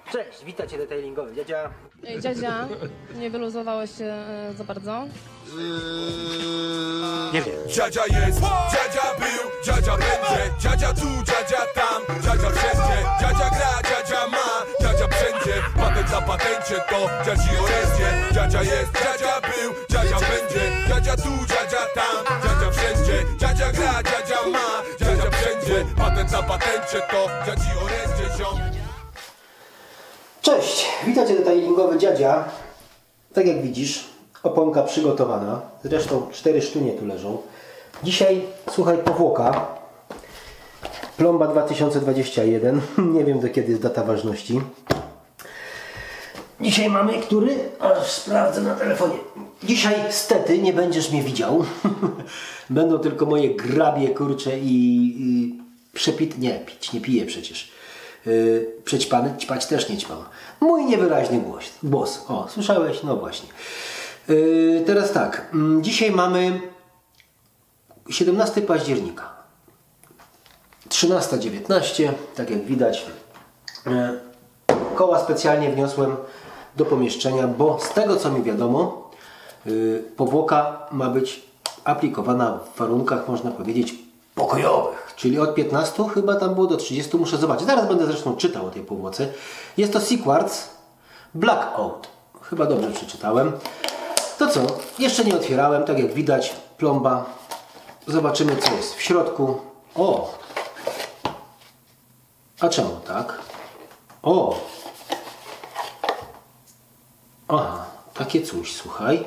Cześć, witajcie detailingowy. Dziadzia. Ej, dziadzia, nie wyluzowałeś się za bardzo? Nie wiem. Dziadzia jest, dziadzia był, dziadzia będzie, dziadzia tu, dziadzia tam, dziadzia wszędzie, dziadzia gra, dziadzia ma, dziadzia wszędzie, patent na patencie to dziadzi orędzie. Dziadzia jest, dziadzia był, dziadzia będzie, dziadzia tu, dziadzia tam, dziadzia wszędzie, dziadzia gra, dziadzia ma, dziadzia wszędzie, patent na patencie to dziadzi orędzie, ziom. Cześć, witajcie detailingowy dziadzia. Tak jak widzisz, oponka przygotowana. Zresztą 4 sztunie tu leżą. Dzisiaj, słuchaj, powłoka. Plomba 2021. Nie wiem, do kiedy jest data ważności. Dzisiaj mamy który? Aż sprawdzę na telefonie. Dzisiaj stety nie będziesz mnie widział. Będą tylko moje grabie, kurcze i przepit... Nie, pić, nie piję przecież. Przećpany, ćpać też nie ćpam. Mój niewyraźny głos. O, słyszałeś? No właśnie. Teraz tak. Dzisiaj mamy 17 października. 13:19. Tak jak widać. Koła specjalnie wniosłem do pomieszczenia, bo z tego co mi wiadomo, powłoka ma być aplikowana w warunkach, można powiedzieć, pokojowych. Czyli od 15 chyba tam było do 30, muszę zobaczyć. Zaraz będę zresztą czytał o tej powłoce. Jest to Seaquartz Blackout. Chyba dobrze przeczytałem. To co? Jeszcze nie otwierałem, tak jak widać, plomba. Zobaczymy co jest w środku. O! A czemu tak? O! Aha, takie coś, słuchaj.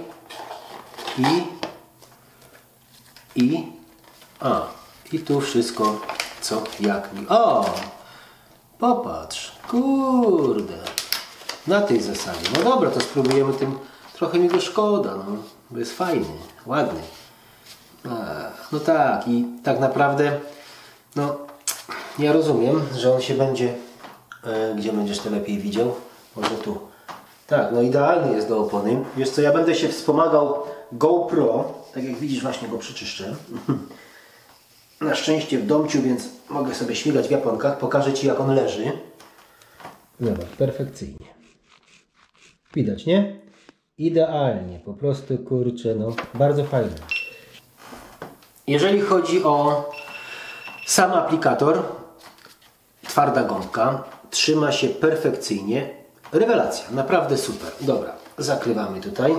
I tu wszystko, co jak mi. O! Popatrz, kurde. Na tej zasadzie. No dobra, to spróbujemy tym. Trochę mi go szkoda, no. Bo jest fajny, ładny. No tak, i tak naprawdę, no, ja rozumiem, że on się będzie, gdzie będziesz to lepiej widział? Może tu. Tak, no idealny jest do opony. Wiesz co, ja będę się wspomagał GoPro. Tak jak widzisz, właśnie go przyczyszczę. Na szczęście w domciu, więc mogę sobie śmigać w japonkach. Pokażę Ci, jak on leży. Zobacz, perfekcyjnie. Widać, nie? Idealnie, po prostu, kurczę, no, bardzo fajne. Jeżeli chodzi o sam aplikator, twarda gąbka, trzyma się perfekcyjnie. Rewelacja, naprawdę super. Dobra, zakrywamy tutaj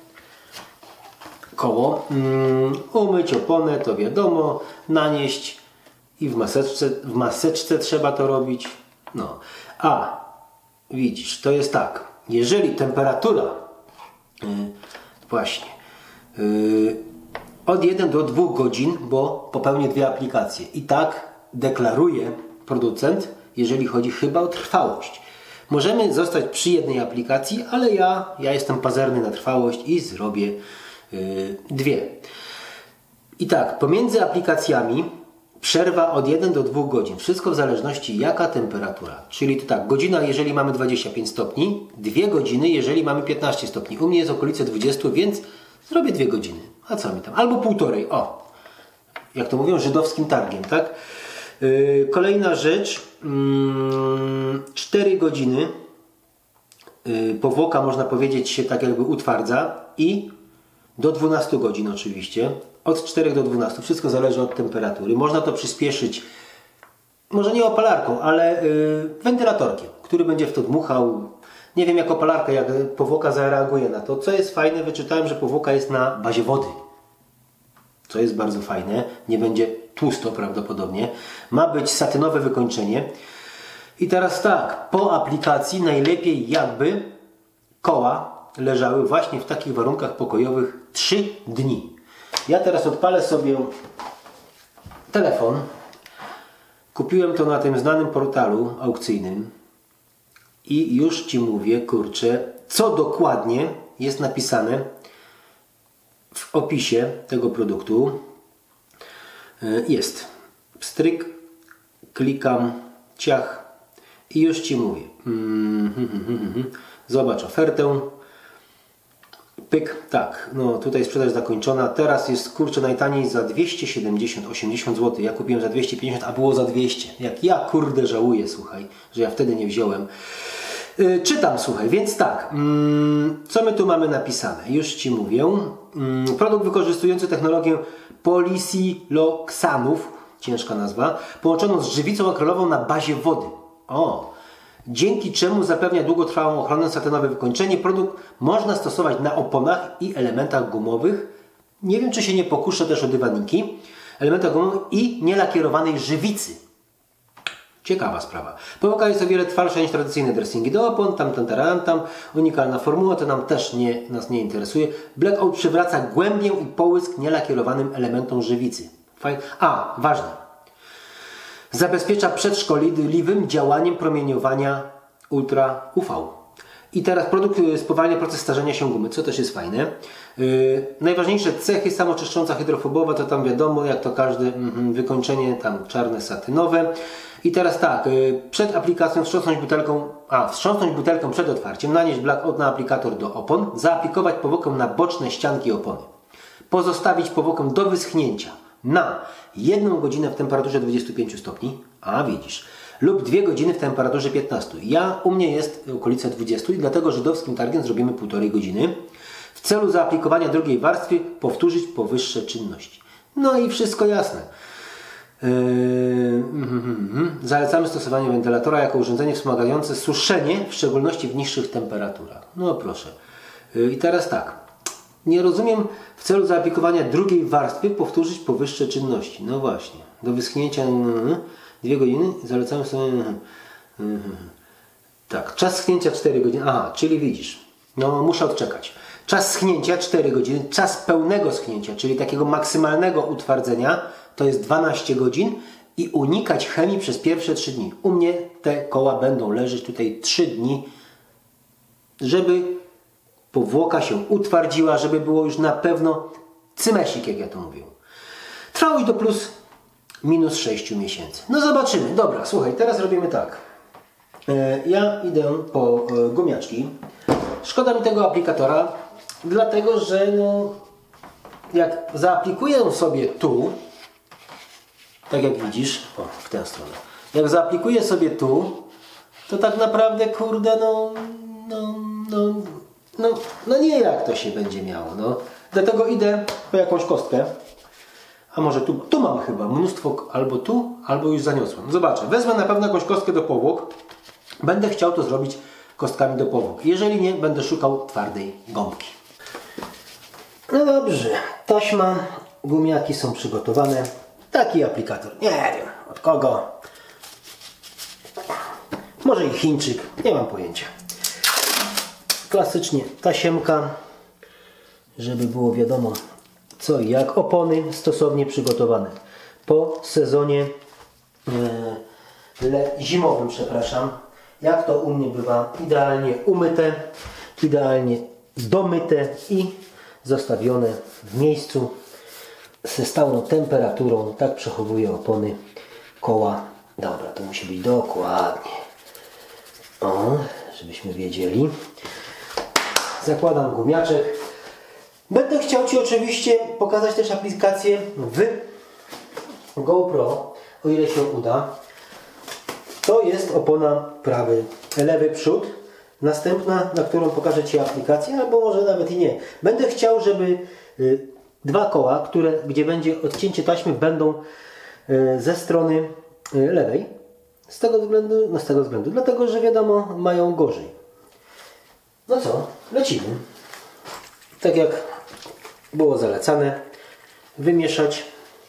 koło. Umyć oponę, to wiadomo, nanieść i w maseczce trzeba to robić. No, a widzisz, to jest tak, jeżeli temperatura właśnie od 1 do 2 godzin, bo popełnię 2 aplikacje i tak deklaruje producent, jeżeli chodzi chyba o trwałość. Możemy zostać przy jednej aplikacji, ale ja jestem pazerny na trwałość i zrobię 2. I tak, pomiędzy aplikacjami przerwa od 1 do 2 godzin. Wszystko w zależności jaka temperatura. Czyli to tak, godzina jeżeli mamy 25 stopni, 2 godziny jeżeli mamy 15 stopni. U mnie jest okolice 20, więc zrobię 2 godziny. A co mi tam? Albo 1,5. O! Jak to mówią, żydowskim targiem, tak? Kolejna rzecz. 4 godziny powłoka, można powiedzieć, się tak jakby utwardza i do 12 godzin oczywiście. Od 4 do 12. Wszystko zależy od temperatury. Można to przyspieszyć, może nie opalarką, ale wentylatorkiem, który będzie w to dmuchał. Nie wiem jak opalarka, jak powłoka zareaguje na to. Co jest fajne, wyczytałem, że powłoka jest na bazie wody. Co jest bardzo fajne. Nie będzie tłusto prawdopodobnie. Ma być satynowe wykończenie. I teraz tak, po aplikacji najlepiej jakby koła leżały właśnie w takich warunkach pokojowych 3 dni. Ja teraz odpalę sobie telefon. Kupiłem to na tym znanym portalu aukcyjnym i już Ci mówię, kurczę, co dokładnie jest napisane w opisie tego produktu. Jest stryk, klikam, ciach i już Ci mówię. Zobacz ofertę. Pyk, tak, no tutaj sprzedaż zakończona. Teraz jest, kurczę, najtaniej za 270-80 zł. Ja kupiłem za 250, a było za 200. Jak ja, kurde, żałuję, słuchaj, że ja wtedy nie wziąłem. Czytam, słuchaj, więc tak, co my tu mamy napisane? Już Ci mówię. Produkt wykorzystujący technologię polisiloksanów, ciężka nazwa, połączoną z żywicą akrylową na bazie wody. Dzięki czemu zapewnia długotrwałą ochronę, satynowe wykończenie. Produkt można stosować na oponach i elementach gumowych. Nie wiem, czy się nie pokuszę też o dywaniki. Elementach gumowych i nielakierowanej żywicy. Ciekawa sprawa. Powłoka jest o wiele trwalsza niż tradycyjne dressingi do opon, tam. Unikalna formuła, to nam też nas nie interesuje. Blackout przywraca głębię i połysk nielakierowanym elementom żywicy. Ważne. Zabezpiecza przed szkodliwym działaniem promieniowania ultra UV. I teraz produkt spowalnia proces starzenia się gumy, co też jest fajne. Najważniejsze cechy, samoczyszcząca, hydrofobowa, to tam wiadomo, jak to każde wykończenie tam czarne, satynowe. I teraz tak, przed aplikacją wstrząsnąć butelką przed otwarciem, nanieść blackout na aplikator do opon, zaaplikować powłokę na boczne ścianki opony. Pozostawić powłokę do wyschnięcia na 1 godzinę w temperaturze 25 stopni, widzisz, lub 2 godziny w temperaturze 15. U mnie jest okolice 20 i dlatego żydowskim targiem zrobimy 1,5 godziny. W celu zaaplikowania drugiej warstwy powtórzyć powyższe czynności. No i wszystko jasne. Zalecamy stosowanie wentylatora jako urządzenie wspomagające suszenie, w szczególności w niższych temperaturach. No proszę. I teraz tak. Nie rozumiem, w celu zaaplikowania drugiej warstwy powtórzyć powyższe czynności. No właśnie. Do wyschnięcia 2 godziny. Zalecamy sobie... Tak. Czas schnięcia 4 godziny. Czyli widzisz. No muszę odczekać. Czas schnięcia 4 godziny. Czas pełnego schnięcia, czyli takiego maksymalnego utwardzenia, to jest 12 godzin i unikać chemii przez pierwsze 3 dni. U mnie te koła będą leżeć tutaj 3 dni, żeby powłoka się utwardziła, żeby było już na pewno cymesik, jak ja to mówię. Trwałość do plus-minus 6 miesięcy. No zobaczymy. Dobra, słuchaj, teraz robimy tak. Ja idę po gumiaczki. Szkoda mi tego aplikatora, dlatego że jak zaaplikuję sobie tu, tak jak widzisz, w tę stronę. Jak zaaplikuję sobie tu, to tak naprawdę, kurde, nie jak to się będzie miało, Dlatego idę po jakąś kostkę. A może tu mam chyba mnóstwo, albo już zaniosłem. Zobaczę, wezmę na pewno jakąś kostkę do powłok. Będę chciał to zrobić kostkami do powłok. Jeżeli nie, będę szukał twardej gąbki. No dobrze, taśma, gumiaki są przygotowane. Taki aplikator, nie wiem od kogo. Może i Chińczyk, nie mam pojęcia. Klasycznie tasiemka, żeby było wiadomo co i jak. Opony stosownie przygotowane po sezonie zimowym, jak to u mnie bywa, idealnie umyte, idealnie domyte i zostawione w miejscu ze stałą temperaturą. Tak przechowuję opony, koła. Dobra, to musi być dokładnie. Żebyśmy wiedzieli. Zakładam gumiaczek. Będę chciał Ci oczywiście pokazać też aplikację w GoPro, o ile się uda. To jest opona lewy przód. Następna, na którą pokażę Ci aplikację, albo może nawet i nie. Będę chciał, żeby 2 koła, gdzie będzie odcięcie taśmy, będą ze strony lewej. Z tego względu, dlatego że wiadomo, mają gorzej. No co, lecimy. Tak jak było zalecane, wymieszać.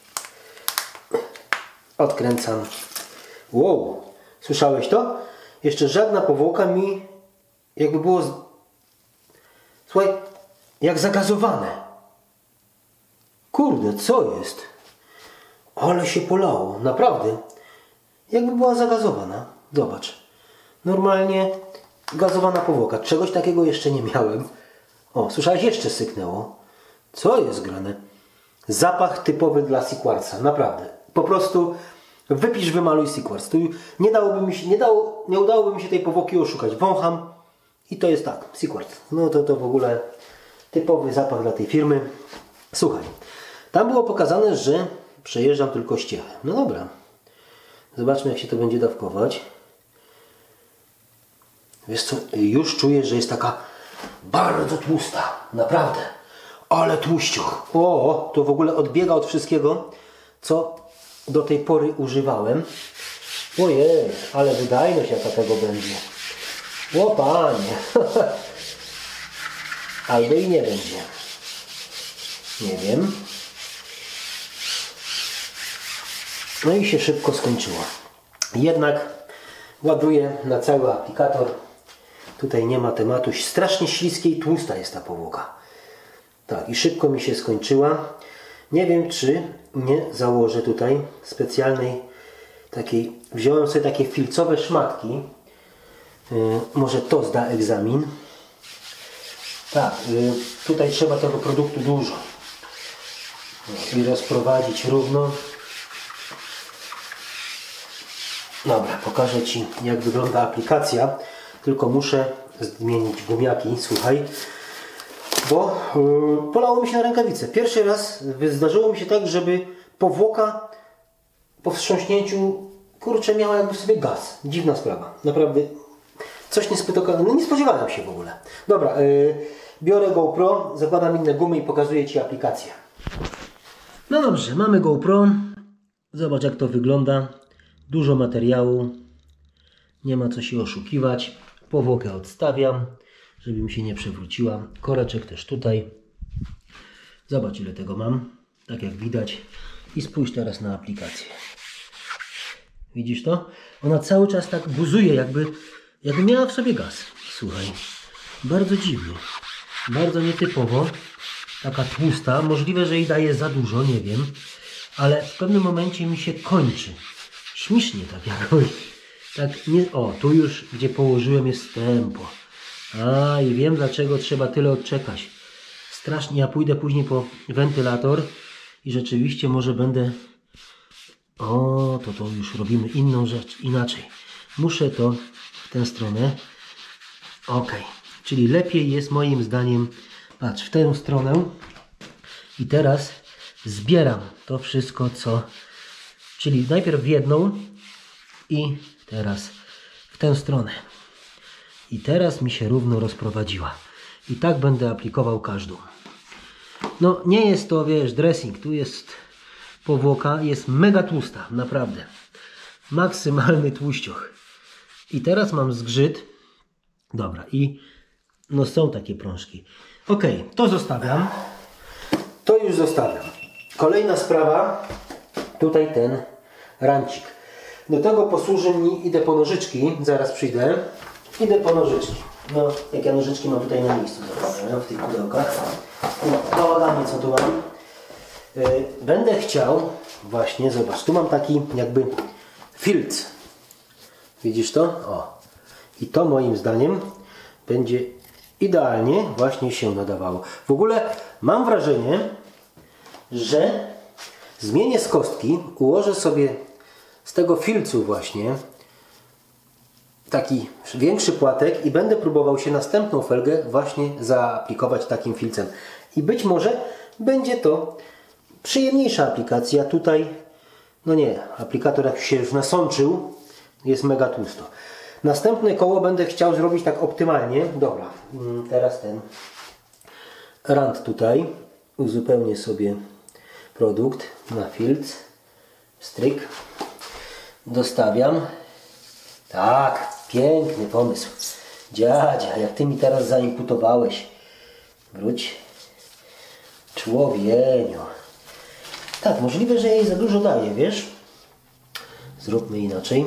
Odkręcam. Wow, słyszałeś to? Jeszcze żadna powłoka mi jakby było, słuchaj, jak zagazowane. Kurde, co jest? Ale się polało, naprawdę. Jakby była zagazowana. Zobacz. Normalnie gazowana powłoka. Czegoś takiego jeszcze nie miałem. Słyszałeś? Jeszcze syknęło. Co jest grane? Zapach typowy dla Seaquartza. Naprawdę. Po prostu wypisz, wymaluj Seaquartz. Tu nie udałoby mi się tej powłoki oszukać. Wącham i to jest tak. Seaquartz. No to w ogóle typowy zapach dla tej firmy. Słuchaj. Tam było pokazane, że przejeżdżam tylko ściechę. No dobra. Zobaczmy, jak się to będzie dawkować. Wiesz co, już czuję, że jest taka bardzo tłusta. Naprawdę. Ale tłuściuch. O, to w ogóle odbiega od wszystkiego, co do tej pory używałem. Ojej, ale wydajność jaka tego będzie. O panie. Albo i nie będzie. Nie wiem. No i się szybko skończyło. Jednak ładuję na cały aplikator. Tutaj nie ma tematu. Strasznie śliskie i tłusta jest ta powłoka. Tak, i szybko mi się skończyła. Nie wiem, czy nie założę tutaj specjalnej takiej... Wziąłem sobie takie filcowe szmatki. Może to zda egzamin. Tak, tutaj trzeba tego produktu dużo. I rozprowadzić równo. Dobra, pokażę Ci, jak wygląda aplikacja. Tylko muszę zmienić gumiaki, słuchaj. Bo polało mi się na rękawice. Pierwszy raz zdarzyło mi się tak, żeby powłoka po wstrząśnięciu, kurczę, miała jakby w sobie gaz. Dziwna sprawa. Naprawdę coś niespotykane. No nie spodziewałem się w ogóle. Dobra, biorę GoPro, zakładam inne gumy i pokazuję Ci aplikację. No dobrze, mamy GoPro. Zobacz, jak to wygląda. Dużo materiału. Nie ma co się oszukiwać. Powłokę odstawiam, żeby mi się nie przewróciła. Koreczek też tutaj. Zobacz, ile tego mam. Tak jak widać. I spójrz teraz na aplikację. Widzisz to? Ona cały czas tak buzuje, jakby miała w sobie gaz. Słuchaj. Bardzo dziwnie. Bardzo nietypowo. Taka tłusta. Możliwe, że jej daje za dużo, nie wiem. Ale w pewnym momencie mi się kończy. Śmiesznie tak jakoś. Tak nie... O, tu już, gdzie położyłem, jest tempo. A, i wiem, dlaczego trzeba tyle odczekać. Strasznie. Ja pójdę później po wentylator i rzeczywiście może będę... O, to już robimy inną rzecz, inaczej. Muszę to w tę stronę. Ok. Czyli lepiej jest moim zdaniem, patrz, w tę stronę. I teraz zbieram to wszystko, co... Czyli najpierw w jedną i teraz w tę stronę. I teraz mi się równo rozprowadziła. I tak będę aplikował każdą. No nie jest to, wiesz, dressing. Tu jest powłoka, jest mega tłusta, naprawdę. Maksymalny tłuścioch. I teraz mam zgrzyt. Dobra, i no są takie prążki. Ok, to zostawiam. To już zostawiam. Kolejna sprawa. Tutaj ten rancik. Do tego posłuży mi, idę po nożyczki, zaraz przyjdę. Idę po nożyczki. No, jak ja nożyczki mam tutaj na miejscu, w tych pudełkach. Bałaganie, co tu mam. Będę chciał, właśnie, zobacz, tu mam taki jakby filc. Widzisz to? O. I to moim zdaniem będzie idealnie właśnie się nadawało. W ogóle mam wrażenie, że zmienię z kostki, ułożę sobie z tego filcu właśnie taki większy płatek i będę próbował się następną felgę właśnie zaaplikować takim filcem. I być może będzie to przyjemniejsza aplikacja. Tutaj, no nie, aplikator jak się już nasączył, jest mega tłusto. Następne koło będę chciał zrobić tak optymalnie. Dobra, teraz ten rand tutaj. Uzupełnię sobie produkt na filc. Stryk. Dostawiam. Tak, piękny pomysł. Dziadzia, jak Ty mi teraz zaimputowałeś. Wróć. Człowieniu. Tak, możliwe, że jej za dużo daje, wiesz? Zróbmy inaczej.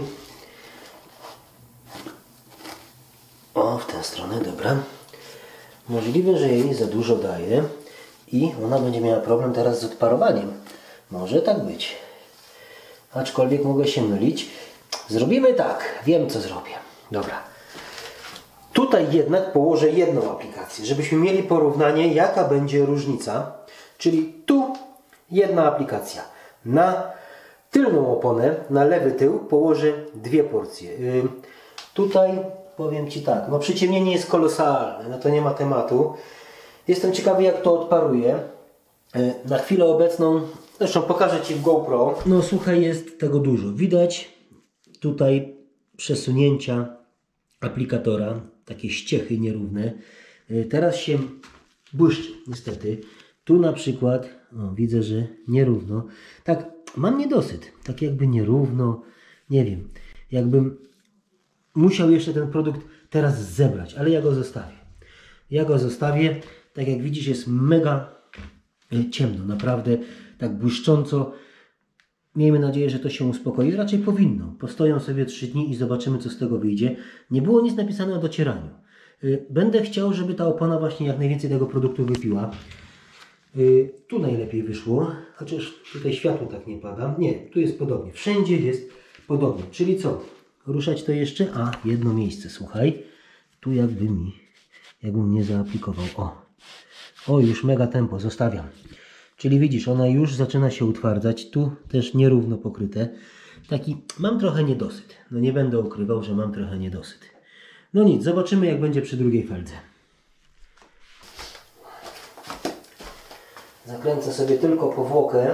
O, w tę stronę, dobra. Możliwe, że jej za dużo daje i ona będzie miała problem teraz z odparowaniem. Może tak być. Aczkolwiek mogę się mylić. Zrobimy tak. Wiem, co zrobię. Dobra. Tutaj jednak położę jedną aplikację, żebyśmy mieli porównanie, jaka będzie różnica. Czyli tu jedna aplikacja. Na tylną oponę, na lewy tył położę dwie porcje. Tutaj powiem Ci tak, no przyciemnienie jest kolosalne, no to nie ma tematu. Jestem ciekawy, jak to odparuje. Na chwilę obecną, zresztą pokażę Ci w GoPro. No słuchaj, jest tego dużo. Widać tutaj przesunięcia aplikatora, takie ściechy nierówne. Teraz się błyszczy, niestety. Tu na przykład, widzę, że nierówno. Tak, mam niedosyt. Tak jakby nierówno, nie wiem. Jakbym musiał jeszcze ten produkt teraz zebrać, ale ja go zostawię. Ja go zostawię. Tak jak widzisz, jest mega ciemno, naprawdę tak błyszcząco. Miejmy nadzieję, że to się uspokoi. Raczej powinno. Postoją sobie 3 dni i zobaczymy, co z tego wyjdzie. Nie było nic napisane o docieraniu. Będę chciał, żeby ta opona właśnie jak najwięcej tego produktu wypiła. Tu najlepiej wyszło, chociaż tutaj światło tak nie pada. Nie, tu jest podobnie. Wszędzie jest podobnie. Czyli co? Ruszać to jeszcze? A, jedno miejsce, słuchaj. Tu jakbym nie zaaplikował. O, już mega tempo, zostawiam. Czyli widzisz, ona już zaczyna się utwardzać. Tu też nierówno pokryte. Taki, mam trochę niedosyt. No nie będę ukrywał, że mam trochę niedosyt. No nic, zobaczymy jak będzie przy drugiej feldze. Zakręcę sobie tylko powłokę.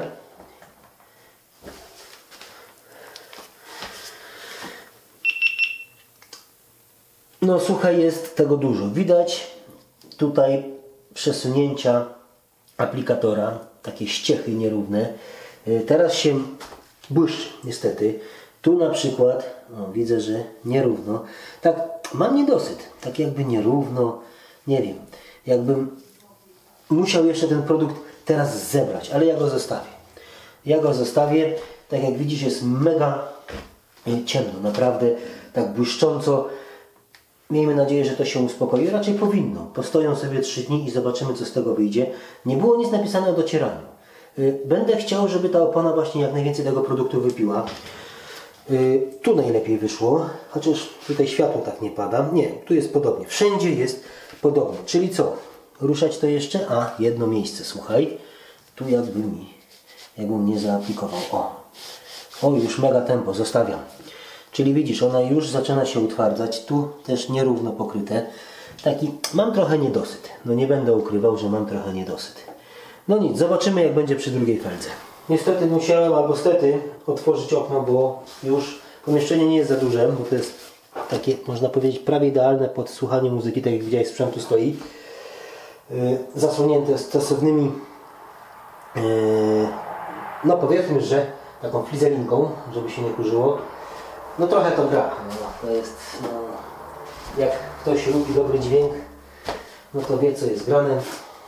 No słuchaj, jest tego dużo. Widać tutaj przesunięcia aplikatora, takie ściechy nierówne. Teraz się błyszczy, niestety. Tu na przykład, widzę, że nierówno. Tak, mam niedosyt. Tak jakby nierówno, nie wiem. Jakbym musiał jeszcze ten produkt teraz zebrać, ale ja go zostawię. Ja go zostawię. Tak jak widzisz, jest mega ciemno, naprawdę tak błyszcząco. Miejmy nadzieję, że to się uspokoi. Raczej powinno. Postoją sobie 3 dni i zobaczymy, co z tego wyjdzie. Nie było nic napisane o docieraniu. Będę chciał, żeby ta opona właśnie jak najwięcej tego produktu wypiła. Tu najlepiej wyszło, chociaż tutaj światło tak nie pada. Nie, tu jest podobnie. Wszędzie jest podobnie. Czyli co? Ruszać to jeszcze? A, jedno miejsce, słuchaj. Tu jakbym nie zaaplikował. O, już mega tempo, zostawiam. Czyli widzisz, ona już zaczyna się utwardzać. Tu też nierówno pokryte. Taki, mam trochę niedosyt. No nie będę ukrywał, że mam trochę niedosyt. No nic, zobaczymy jak będzie przy drugiej feldze. Niestety musiałem, albo stety, otworzyć okno, bo już pomieszczenie nie jest za duże, bo to jest takie, można powiedzieć, prawie idealne pod słuchanie muzyki, tak jak widziałeś, sprzętu stoi. Zasłonięte stosownymi, no powiedzmy, że taką flizelinką, żeby się nie kurzyło. No trochę to gra. To jest, jak ktoś lubi dobry dźwięk, no to wie, co jest grane.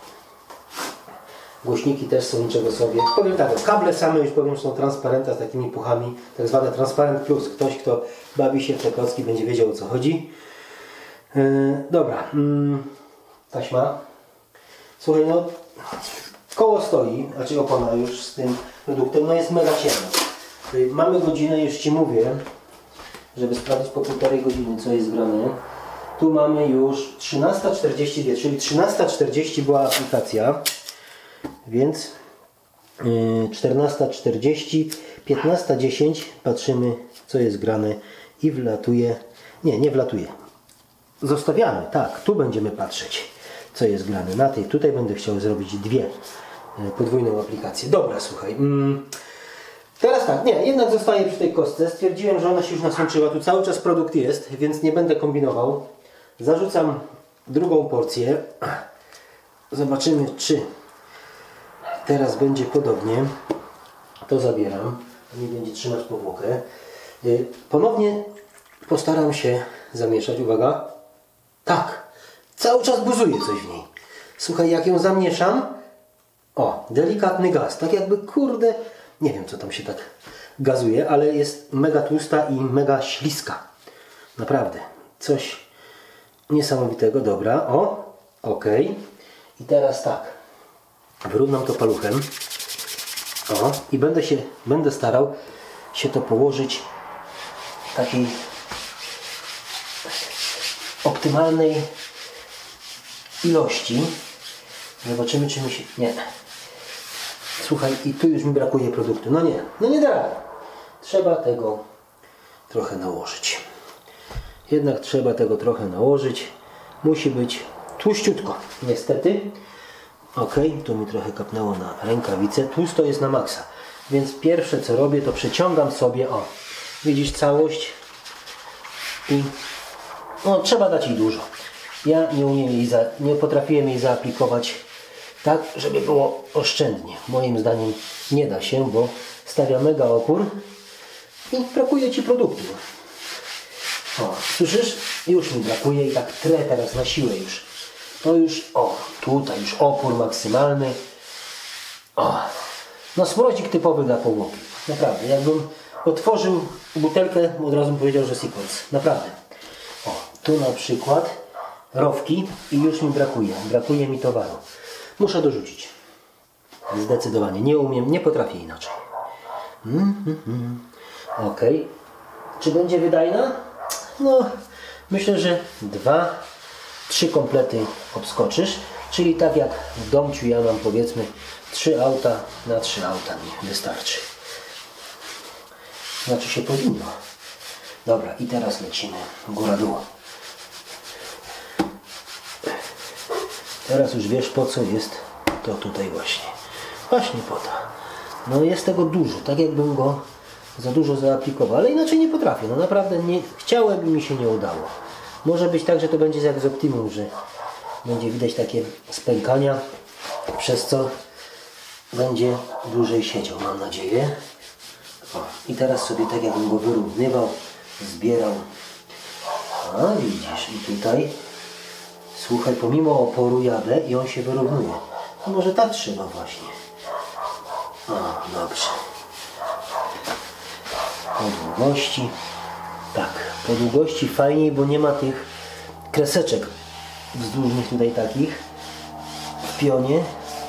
Głośniki też są niczego sobie. Powiem tak, kable same już powiem, że są transparenta z takimi puchami, tak zwane transparent plus. Ktoś, kto bawi się w te klocki, będzie wiedział, o co chodzi. Dobra, taśma. Słuchaj, no koło stoi, znaczy opona już z tym produktem, no jest mega ciemno. Mamy godzinę, już Ci mówię, żeby sprawdzić po 1,5 godziny, co jest grane. Tu mamy już 13:42, czyli 13:40 była aplikacja. Więc 14:40, 15:10 patrzymy, co jest grane i wlatuje. Nie wlatuje. Zostawiamy, tak, tu będziemy patrzeć, co jest grane. Na tej tutaj będę chciał zrobić 2 podwójną aplikację. Dobra, słuchaj. Teraz tak, nie, jednak zostaję przy tej kostce. Stwierdziłem, że ona się już nasączyła. Tu cały czas produkt jest, więc nie będę kombinował. Zarzucam drugą porcję. Zobaczymy, czy teraz będzie podobnie. To zabieram. Nie będzie trzymać powłokę. Ponownie postaram się zamieszać. Uwaga. Tak. Cały czas buzuje coś w niej. Słuchaj, jak ją zamieszam. O, delikatny gaz. Tak jakby, kurde, nie wiem, co tam się tak gazuje, ale jest mega tłusta i mega śliska. Naprawdę. Coś niesamowitego. Dobra. O, ok. I teraz tak. Wyrównam to paluchem. O, i będę starał się to położyć w takiej optymalnej ilości. Zobaczymy, czy mi się... Nie. Słuchaj, i tu już mi brakuje produktu. No nie da rady. Trzeba tego trochę nałożyć. Jednak trzeba tego trochę nałożyć. Musi być tłuściutko. Niestety. Ok, tu mi trochę kapnęło na rękawicę. Tłusto jest na maksa. Więc pierwsze co robię, to przeciągam sobie, o, widzisz całość i No, trzeba dać jej dużo. Ja nie umiem nie potrafiłem jej zaaplikować tak, żeby było oszczędnie. Moim zdaniem nie da się, bo stawia mega opór i brakuje Ci produktu. O, słyszysz? Już mi brakuje i tak trę teraz na siłę już. To już, o, tutaj już opór maksymalny. O, no smrodzik typowy dla powłoki. Naprawdę, jakbym otworzył butelkę, od razu bym powiedział, że Sequence. Naprawdę. O, tu na przykład rowki i już mi brakuje. Brakuje mi towaru. Muszę dorzucić. Zdecydowanie. Nie umiem, nie potrafię inaczej. Ok. Czy będzie wydajna? No, myślę, że 2-3 komplety obskoczysz. Czyli tak jak w domciu ja mam, powiedzmy, 3 auta na 3 auta mi wystarczy. Znaczy się powinno. Dobra, i teraz lecimy góra-dół. Teraz już wiesz, po co jest to tutaj właśnie. Właśnie po to. No jest tego dużo, tak jakbym go za dużo zaaplikował, ale inaczej nie potrafię. No naprawdę nie chciałem, mi się nie udało. Może być tak, że to będzie jak z Optimum, że będzie widać takie spękania, przez co będzie dłużej siedział, mam nadzieję. O, i teraz sobie tak jakbym go wyrównywał, zbierał. A widzisz, i tutaj, słuchaj, pomimo oporu jadę i on się wyrównuje. A może tak trzeba właśnie. O, dobrze. Po długości. Tak, po długości fajniej, bo nie ma tych kreseczek wzdłużnych tutaj takich w pionie.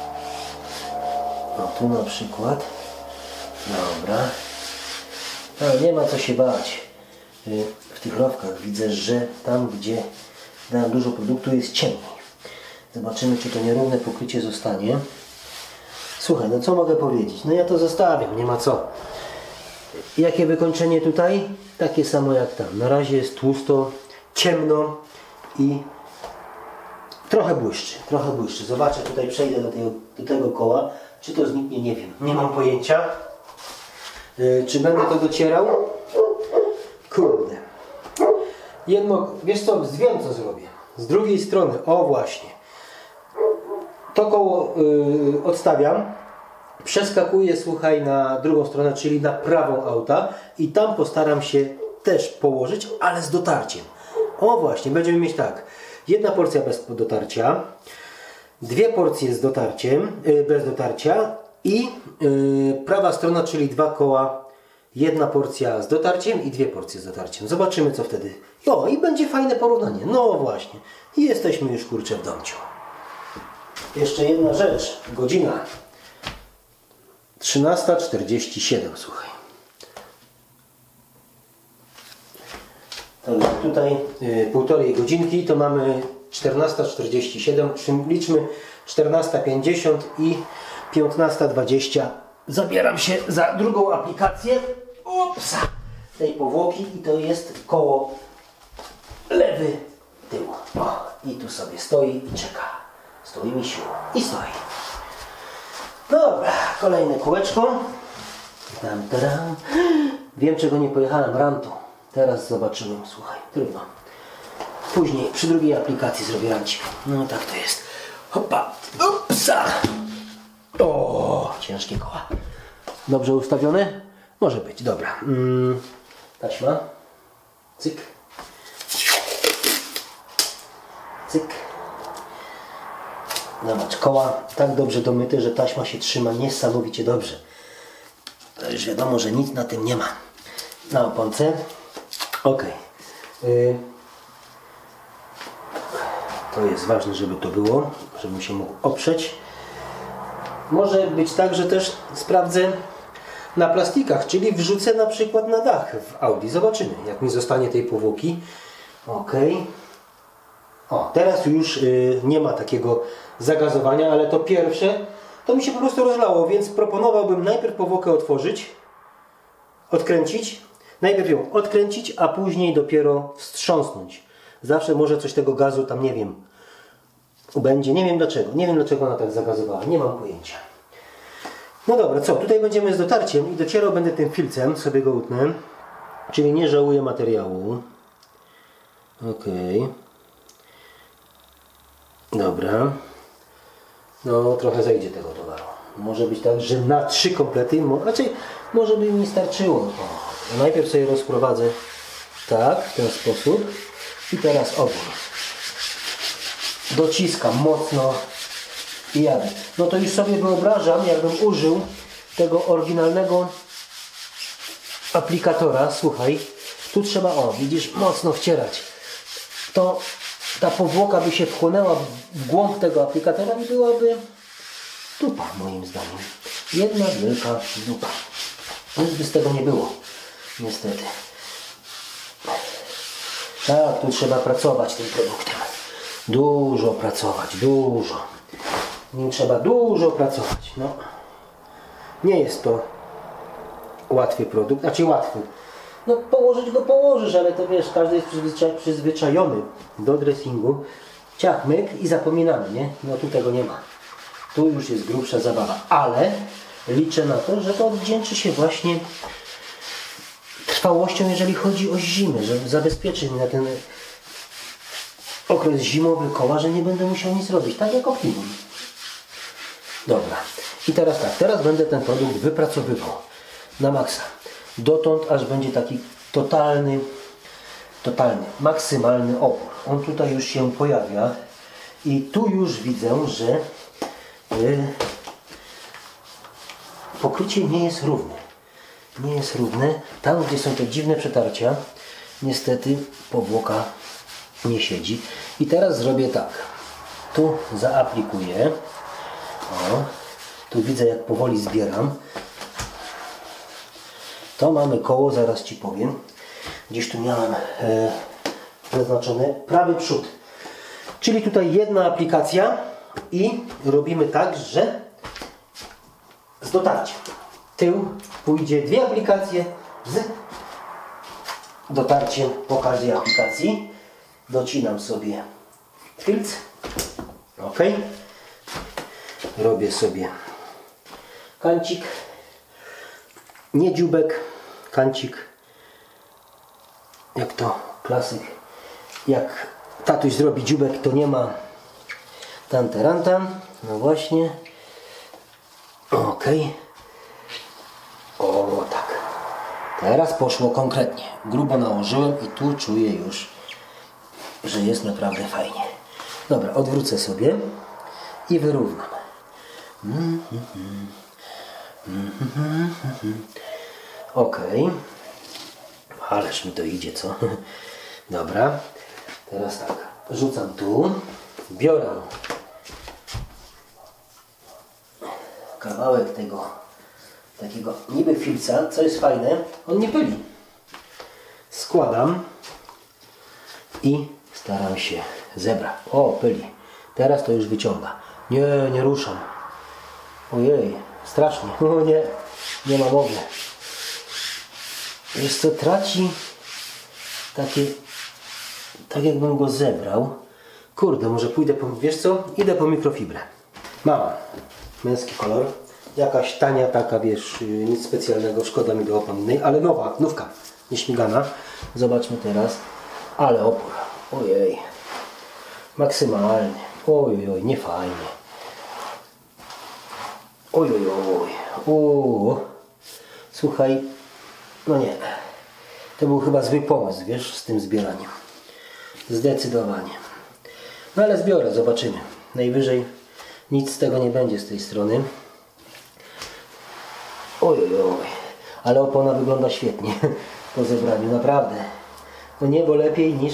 O, tu na przykład. Dobra. Ale nie ma co się bać. W tych rowkach widzę, że tam, gdzie dałem dużo produktu, jest ciemniej. Zobaczymy, czy to nierówne pokrycie zostanie. Słuchaj, no co mogę powiedzieć? No ja to zostawiam, nie ma co. Jakie wykończenie tutaj? Takie samo jak tam. Na razie jest tłusto, ciemno i trochę błyszczy. Trochę błyszczy. Zobaczę, tutaj przejdę do tego koła. Czy to zniknie? Nie wiem. Nie mam pojęcia. Czy będę to docierał? Kurde. Jedno, wiesz co, wiem co zrobię. Z drugiej strony, o właśnie. To koło odstawiam. Przeskakuję, słuchaj, na drugą stronę, czyli na prawą auta i tam postaram się też położyć, ale z dotarciem. O właśnie, będziemy mieć tak. Jedna porcja bez dotarcia, 2 porcje z dotarciem, bez dotarcia i prawa strona, czyli 2 koła, 1 porcja z dotarciem i 2 porcje z dotarciem. Zobaczymy, co wtedy. O, i będzie fajne porównanie. No właśnie. I jesteśmy już, kurczę, w domciu. Jeszcze jedna rzecz. Godzina 13:47, słuchaj. Także tutaj półtorej godzinki, to mamy 14:47, liczmy 14:50 i 15:20. Zabieram się za drugą aplikację. Ups, tej powłoki i to jest koło lewy tył. O, i tu sobie stoi i czeka. Stoi misiu i stoi. Dobra, kolejne kółeczko. Tam, tadam. Wiem, czego nie pojechałem, rantu. Teraz zobaczyłem, słuchaj, trudno. Później, przy drugiej aplikacji zrobię rancik. No tak to jest. Hopa, upsa. O, ciężkie koła. Dobrze ustawione? Może być, dobra. Taśma. Cyk. Cyk. Zobacz, koła tak dobrze domyte, że taśma się trzyma niesamowicie dobrze. To już wiadomo, że nic na tym nie ma. Na oponce. Ok. To jest ważne, żeby to było, żebym się mógł oprzeć. Może być tak, że też sprawdzę na plastikach, czyli wrzucę na przykład na dach w Audi. Zobaczymy, jak mi zostanie tej powłoki. Ok. O, teraz już nie ma takiego zagazowania, ale to pierwsze to mi się po prostu rozlało, więc proponowałbym najpierw powłokę otworzyć, odkręcić, najpierw ją odkręcić, a później dopiero wstrząsnąć. Zawsze może coś tego gazu tam, nie wiem, ubędzie. Nie wiem dlaczego ona tak zagazowała, nie mam pojęcia. No dobra, co? Tutaj będziemy z dotarciem i docierał będę tym filcem, sobie go utnę, czyli nie żałuję materiału. Okej. Dobra. No trochę zejdzie tego towaru. Może być tak, że na 3 komplety, raczej może by mi starczyło. O, najpierw sobie rozprowadzę tak, w ten sposób. I teraz ogień. Dociskam mocno i jadę. No to już sobie wyobrażam, jakbym użył tego oryginalnego aplikatora. Słuchaj, tu trzeba, o widzisz, mocno wcierać. To ta powłoka by się wchłonęła w głąb tego aplikatora i byłaby dupa, moim zdaniem. Jedna wielka dupa. Nic by z tego nie było, niestety. Tak, tu trzeba pracować tym produktem. Dużo pracować, dużo. Nim trzeba dużo pracować. No. Nie jest to łatwy produkt, znaczy łatwy. No położyć go położysz, ale to wiesz, każdy jest przyzwyczajony do dressingu. Ciach, myk i zapominamy, nie? No tu tego nie ma. Tu już jest grubsza zabawa, ale liczę na to, że to odwdzięczy się właśnie trwałością, jeżeli chodzi o zimę, że zabezpieczy mi na ten okres zimowy koła, że nie będę musiał nic robić, tak jak Optimum. Dobra, i teraz tak, teraz będę ten produkt wypracowywał na maksa. Dotąd, aż będzie taki totalny, maksymalny opór. On tutaj już się pojawia i tu już widzę, że pokrycie nie jest równe. Nie jest równe. Tam, gdzie są te dziwne przetarcia, niestety powłoka nie siedzi. I teraz zrobię tak. Tu zaaplikuję. O, tu widzę, jak powoli zbieram. To mamy koło, zaraz Ci powiem. Gdzieś tu miałem zaznaczone prawy przód. Czyli tutaj jedna aplikacja i robimy tak, że z dotarciem. Tył pójdzie 2 aplikacje z dotarciem po każdej aplikacji. Docinam sobie filc. Ok. Robię sobie kancik. Nie dzióbek, kancik. Jak to klasyk. Jak tatuś zrobi dzióbek, to nie ma tanterantan. No właśnie. Ok. O tak. Teraz poszło konkretnie. Grubo nałożyłem i tu czuję już, że jest naprawdę fajnie. Dobra, odwrócę sobie i wyrównam. Ok. Ależ mi to idzie, co? Dobra. Teraz tak. Rzucam tu. Biorę kawałek tego takiego niby filca, co jest fajne, on nie pyli. Składam i staram się zebrać. O, pyli. Teraz to już wyciąga. Nie, nie ruszam. Ojej, strasznie. O nie, nie ma mowy. Jest co, traci takie, tak jakbym go zebrał. Kurde, może pójdę po, wiesz co? Idę po mikrofibrę. Mam męski kolor. Jakaś tania taka, wiesz, nic specjalnego, szkoda mi do opon, ale nowa, nówka, nieśmigana. Zobaczmy teraz. Ale opór. Ojej. Maksymalnie. Ojoj, nie fajnie. Ojoj. Słuchaj, no nie. To był chyba zły pomysł, wiesz, z tym zbieraniem. Zdecydowanie. No ale zbiorę, zobaczymy. Najwyżej nic z tego nie będzie z tej strony. Ojoj, ale opona wygląda świetnie po zebraniu, naprawdę. No niebo lepiej niż...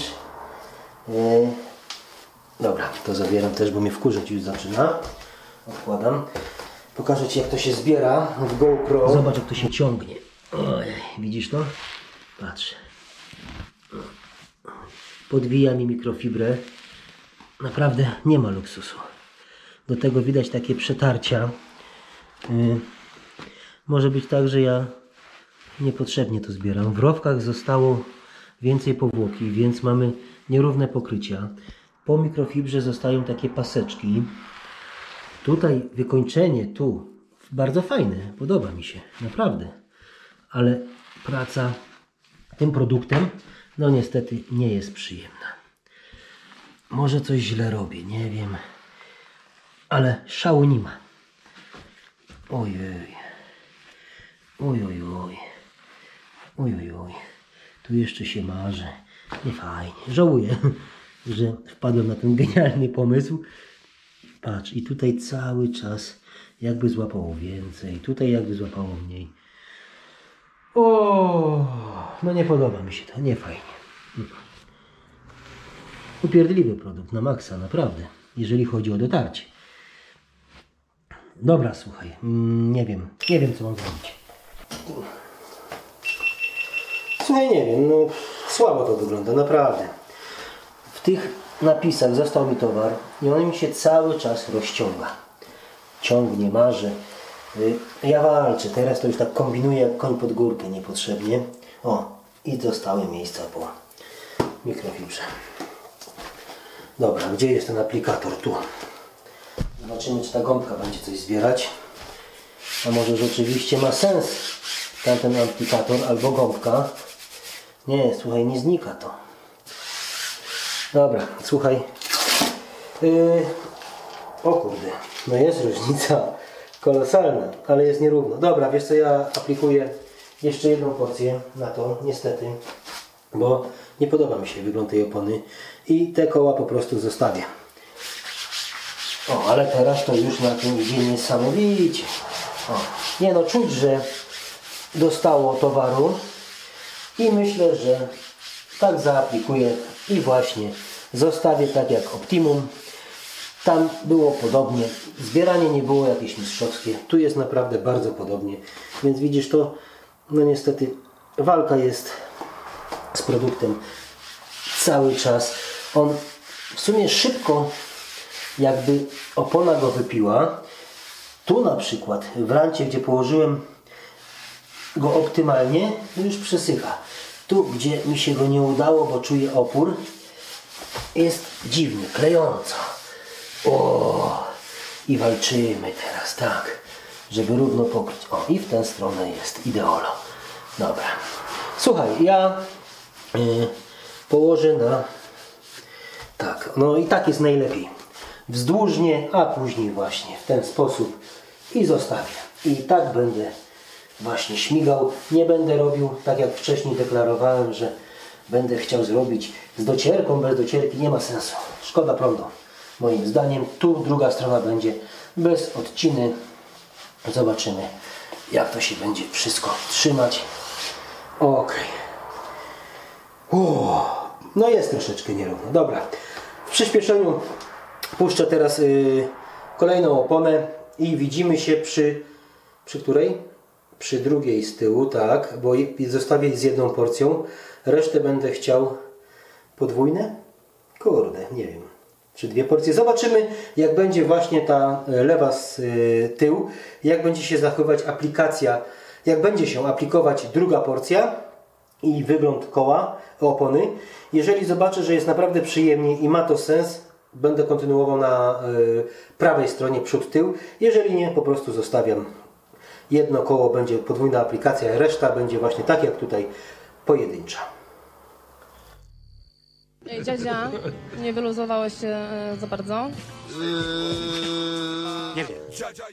Dobra, to zabieram też, bo mnie wkurzać już zaczyna. Odkładam. Pokażę Ci, jak to się zbiera w GoPro. Zobacz, jak to się ciągnie. Ojej, widzisz to? Patrz. Podwija mi mikrofibrę. Naprawdę nie ma luksusu. Do tego widać takie przetarcia. Może być tak, że ja niepotrzebnie to zbieram. W rowkach zostało więcej powłoki, więc mamy nierówne pokrycia. Po mikrofibrze zostają takie paseczki. Tutaj wykończenie, tu bardzo fajne, podoba mi się, naprawdę. Ale praca tym produktem, no niestety nie jest przyjemna. Może coś źle robię, nie wiem. Ale szału nie ma. Ojej. Ojojoj. Ojojoj. Tu jeszcze się marzę. Nie fajnie. Żałuję, że wpadłem na ten genialny pomysł. Patrz, i tutaj cały czas jakby złapało więcej. Tutaj jakby złapało mniej. O, no nie podoba mi się to. Nie fajnie. Upierdliwy produkt na maksa, naprawdę. Jeżeli chodzi o dotarcie. Dobra, słuchaj. Nie wiem co mam zrobić. Słuchaj, nie wiem, no słabo to wygląda, naprawdę. W tych napisach został mi towar i on mi się cały czas rozciąga. Ciągnie, marzy. Ja walczę, teraz to już tak kombinuję jak koń pod górkę niepotrzebnie. O, i zostały miejsca po mikrofibrze. Dobra, gdzie jest ten aplikator? Tu. Zobaczymy, czy ta gąbka będzie coś zbierać. A może rzeczywiście ma sens tamten aplikator albo gąbka. Nie, słuchaj, nie znika to. Dobra, słuchaj. O kurde, no jest różnica kolosalna, ale jest nierówno. Dobra, wiesz co, ja aplikuję jeszcze jedną porcję na to, niestety, bo nie podoba mi się wygląd tej opony i te koła po prostu zostawię. O, ale teraz to już na tym idzie niesamowicie. O, nie no, czuć, że dostało towaru i myślę, że tak zaaplikuję i właśnie zostawię tak jak Optimum. Tam było podobnie, zbieranie nie było jakieś mistrzowskie, tu jest naprawdę bardzo podobnie, więc widzisz to, no niestety walka jest z produktem cały czas. On w sumie szybko jakby opona go wypiła. Tu na przykład w rancie, gdzie położyłem go optymalnie, już przesycha. Tu, gdzie mi się go nie udało, bo czuję opór, jest dziwnie, klejąco. O, i walczymy teraz, tak, żeby równo pokryć. O, i w tę stronę jest ideolo. Dobra. Słuchaj, ja położę na... Tak, no i tak jest najlepiej. Wzdłużnie, a później właśnie w ten sposób i zostawię. I tak będę właśnie śmigał. Nie będę robił, tak jak wcześniej deklarowałem, że będę chciał zrobić z docierką, bez docierki. Nie ma sensu. Szkoda prądu. Moim zdaniem tu druga strona będzie bez odciny. Zobaczymy, jak to się będzie wszystko trzymać. Ok. No jest troszeczkę nierówno. Dobra. W przyspieszeniu puszczę teraz kolejną oponę i widzimy się przy której? Przy drugiej z tyłu, tak, bo zostawię z jedną porcją. Resztę będę chciał podwójne? Kurde, nie wiem. Czy dwie porcje. Zobaczymy, jak będzie właśnie ta lewa z tyłu, jak będzie się zachowywać aplikacja, jak będzie się aplikować druga porcja i wygląd koła, opony. Jeżeli zobaczę, że jest naprawdę przyjemnie i ma to sens, będę kontynuował na prawej stronie przód, tył. Jeżeli nie, po prostu zostawiam. Jedno koło będzie podwójna aplikacja, reszta będzie właśnie tak jak tutaj pojedyncza. Ej, dziadzia, nie wyluzowałeś się za bardzo? Nie wiem.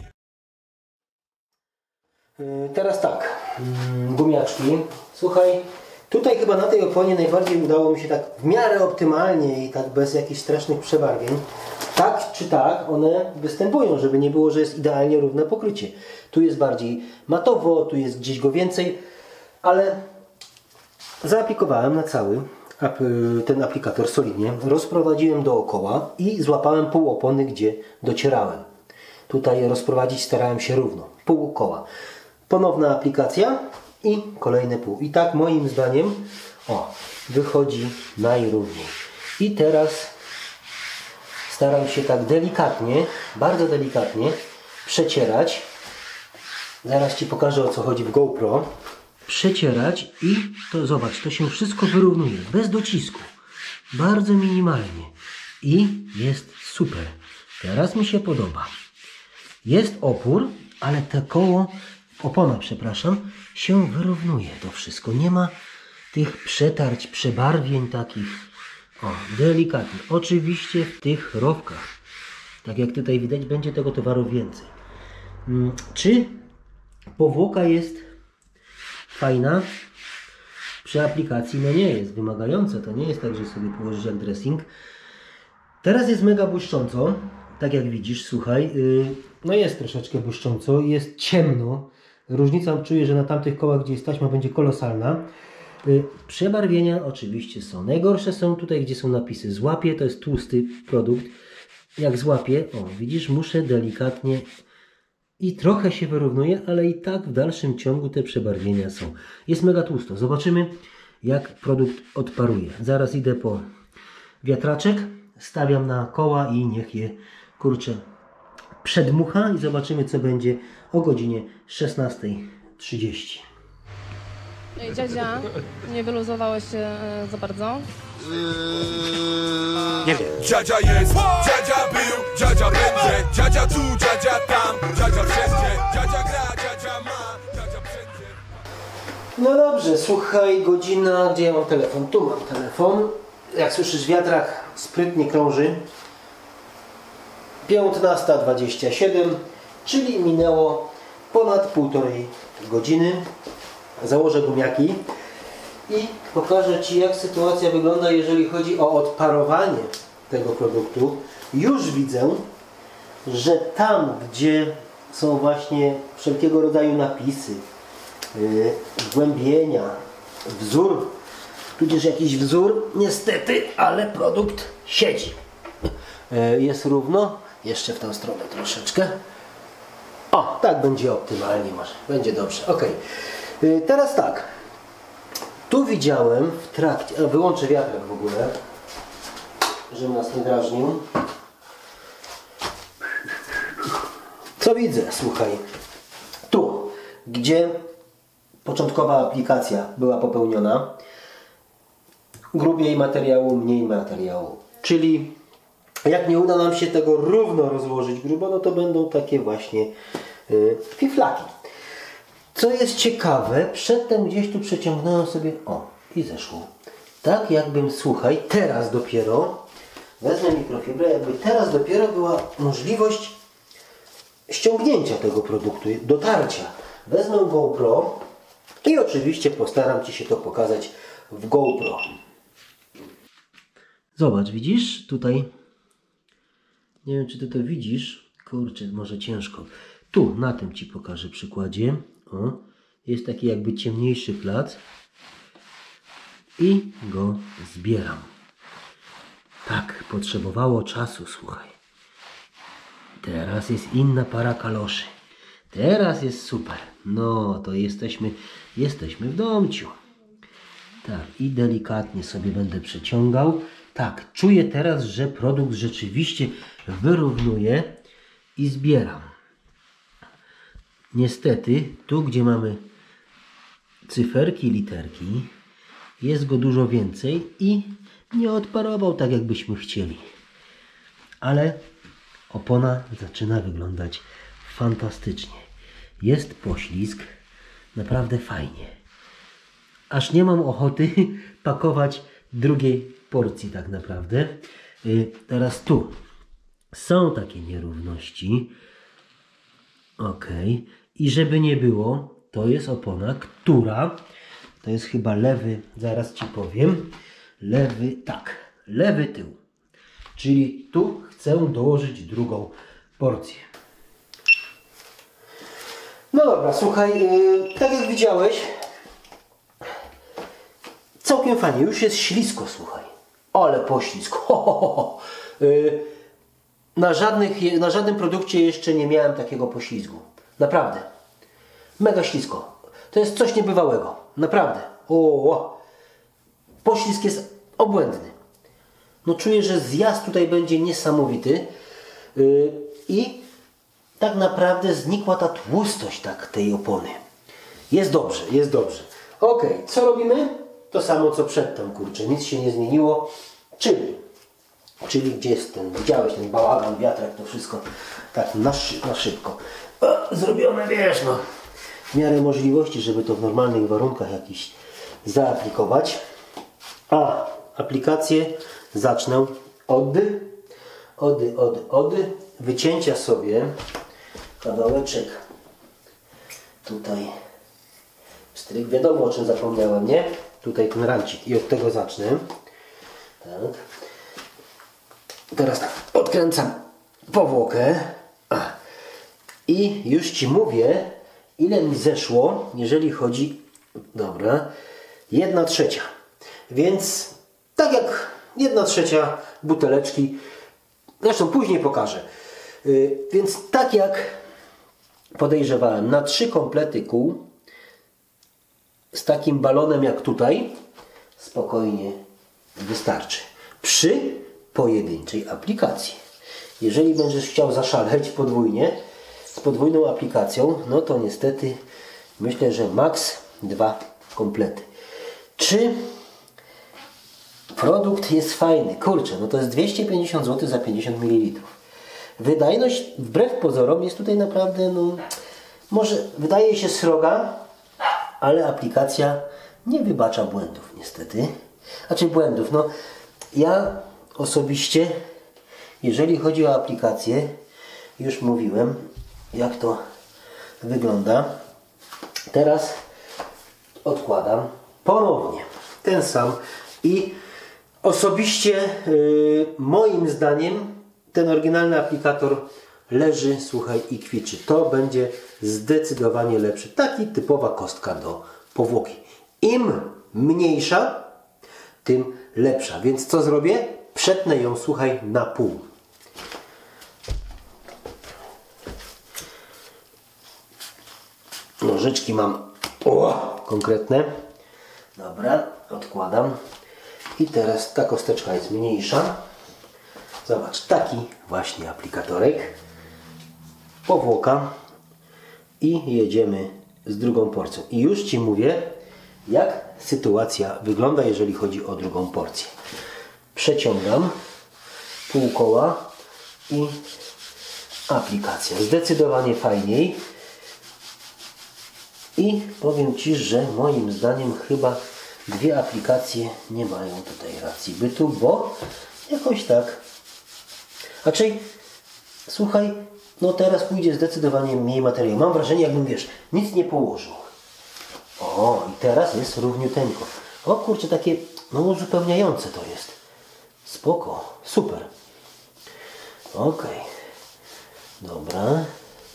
Teraz tak, gumiaczki. Słuchaj, tutaj chyba na tej oponie najbardziej udało mi się tak w miarę optymalnie i tak bez jakichś strasznych przebarwień. Tak czy tak one występują, żeby nie było, że jest idealnie równe pokrycie. Tu jest bardziej matowo, tu jest gdzieś go więcej, ale zaaplikowałem na cały ten aplikator solidnie, rozprowadziłem dookoła i złapałem pół opony, gdzie docierałem. Tutaj rozprowadzić starałem się równo, pół koła. Ponowna aplikacja i kolejne pół. I tak moim zdaniem wychodzi najrówniej. I teraz staram się tak delikatnie, bardzo delikatnie przecierać. Zaraz Ci pokażę, o co chodzi w GoPro. Przecierać i to zobacz, to się wszystko wyrównuje, bez docisku. Bardzo minimalnie. I jest super. Teraz mi się podoba. Jest opór, ale te koło, opona, przepraszam, się wyrównuje to wszystko. Nie ma tych przetarć, przebarwień takich. O, delikatnie. Oczywiście w tych rowkach. Tak jak tutaj widać, będzie tego towaru więcej. Czy powłoka jest fajna? Przy aplikacji no nie jest wymagająca. To nie jest tak, że sobie położysz jak dressing. Teraz jest mega błyszcząco. Tak jak widzisz, słuchaj. No jest troszeczkę błyszcząco. Jest ciemno. Różnica czuję, że na tamtych kołach, gdzie jest taśma, będzie kolosalna. Przebarwienia oczywiście są. Najgorsze są tutaj, gdzie są napisy złapie. To jest tłusty produkt. Jak złapię, o widzisz, muszę delikatnie i trochę się wyrównuje, ale i tak w dalszym ciągu te przebarwienia są. Jest mega tłusto. Zobaczymy, jak produkt odparuje. Zaraz idę po wiatraczek, stawiam na koła i niech je, kurczę, przedmucha i zobaczymy, co będzie o godzinie 16:30. Ej, dziadzia, nie wyluzowałeś się za bardzo? Nie wiem. Dziadzia jest, dziadzia był, dziadzia będzie, dziadzia tu, dziadzia tam, dziadzia wszędzie, dziadzia gra, dziadzia ma, dziadzia wszędzie. No dobrze, słuchaj, godzina, gdzie ja mam telefon? Tu mam telefon. Jak słyszysz, wiatrak sprytnie krąży. 15:27, czyli minęło ponad półtorej godziny. Założę gumiaki i pokażę Ci, jak sytuacja wygląda, jeżeli chodzi o odparowanie tego produktu. Już widzę, że tam, gdzie są właśnie wszelkiego rodzaju napisy, wgłębienia, wzór, tudzież jakiś wzór, niestety, ale produkt siedzi. Jest równo, jeszcze w tę stronę troszeczkę. O, tak będzie optymalnie, może, będzie dobrze, ok. Teraz tak, tu widziałem w trakcie, wyłączę wiatrak w ogóle, żeby nas nie drażnił. Co widzę, słuchaj, tu, gdzie początkowa aplikacja była popełniona, grubiej materiału, mniej materiału, czyli jak nie uda nam się tego równo rozłożyć grubo, no to będą takie właśnie fiflaki. Co jest ciekawe, przedtem gdzieś tu przeciągnąłem sobie, o, i zeszło. Tak jakbym, słuchaj, teraz dopiero, wezmę mikrofibrę, jakby teraz dopiero była możliwość ściągnięcia tego produktu, dotarcia. Wezmę GoPro i oczywiście postaram Ci się to pokazać w GoPro. Zobacz, widzisz? Tutaj, nie wiem, czy Ty to widzisz, kurczę, może ciężko. Tu, na tym Ci pokażę przykładzie. O, jest taki jakby ciemniejszy plac i go zbieram. Tak, potrzebowało czasu, słuchaj. Teraz jest inna para kaloszy. Teraz jest super. No, to jesteśmy w domciu. Tak, i delikatnie sobie będę przeciągał. Tak, czuję teraz, że produkt rzeczywiście wyrównuje i zbieram. Niestety, tu gdzie mamy cyferki, literki, jest go dużo więcej i nie odparował tak, jakbyśmy chcieli. Ale opona zaczyna wyglądać fantastycznie. Jest poślizg, naprawdę fajnie. Aż nie mam ochoty pakować drugiej porcji tak naprawdę. Teraz tu są takie nierówności. Ok. I żeby nie było, to jest opona, która, to jest chyba lewy, zaraz Ci powiem, lewy, tak, lewy tył. Czyli tu chcę dołożyć drugą porcję. No dobra, słuchaj, tak jak widziałeś, całkiem fajnie, już jest ślisko, słuchaj. Ale poślizg. Na żadnym produkcie jeszcze nie miałem takiego poślizgu. Naprawdę. Mega ślisko. To jest coś niebywałego. Naprawdę. Poślizg jest obłędny. No czuję, że zjazd tutaj będzie niesamowity. I tak naprawdę znikła ta tłustość tak tej opony. Jest dobrze, jest dobrze. Ok, co robimy? To samo co przedtem, kurczę. Nic się nie zmieniło. Czyli gdzie jest ten, widziałeś ten bałagan, wiatrak, to wszystko tak na szybko. Zrobione, wiesz, no, w miarę możliwości, żeby to w normalnych warunkach jakichś zaaplikować. A aplikację zacznę od wycięcia sobie kawałeczek tutaj stryk. Wiadomo, o czym zapomniałem, nie? Tutaj ten rancik i od tego zacznę. Tak. Teraz tak, odkręcam powłokę i już Ci mówię, ile mi zeszło, jeżeli chodzi, dobra, 1/3. Więc tak jak 1/3 buteleczki, zresztą później pokażę. Więc tak jak podejrzewałem, na 3 komplety kół z takim balonem jak tutaj spokojnie wystarczy. Przy pojedynczej aplikacji. Jeżeli będziesz chciał zaszaleć podwójnie, z podwójną aplikacją, no to niestety myślę, że maks 2 komplety. Czy produkt jest fajny? Kurczę, no to jest 250 zł za 50 ml. Wydajność wbrew pozorom jest tutaj naprawdę, no może wydaje się sroga, ale aplikacja nie wybacza błędów niestety. Znaczy błędów, no ja osobiście, jeżeli chodzi o aplikację, już mówiłem, jak to wygląda. Teraz odkładam ponownie ten sam i osobiście moim zdaniem ten oryginalny aplikator leży, słuchaj, i kwiczy. To będzie zdecydowanie lepszy. Taki typowa kostka do powłoki. Im mniejsza, tym lepsza. Więc co zrobię? Przetnę ją, słuchaj, na pół. Nożyczki mam konkretne. Dobra, odkładam. I teraz ta kosteczka jest mniejsza. Zobacz, taki właśnie aplikatorek. Powłoka. I jedziemy z drugą porcją. I już Ci mówię, jak sytuacja wygląda, jeżeli chodzi o drugą porcję. Przeciągam pół koła i aplikacja. Zdecydowanie fajniej. I powiem Ci, że moim zdaniem chyba 2 aplikacje nie mają tutaj racji bytu, bo jakoś tak. Raczej, słuchaj, no teraz pójdzie zdecydowanie mniej materiału. Mam wrażenie, jakbym, wiesz, nic nie położył. O, i teraz jest równiuteńko. O kurczę, takie, no uzupełniające to jest. Spoko, super. Ok. Dobra.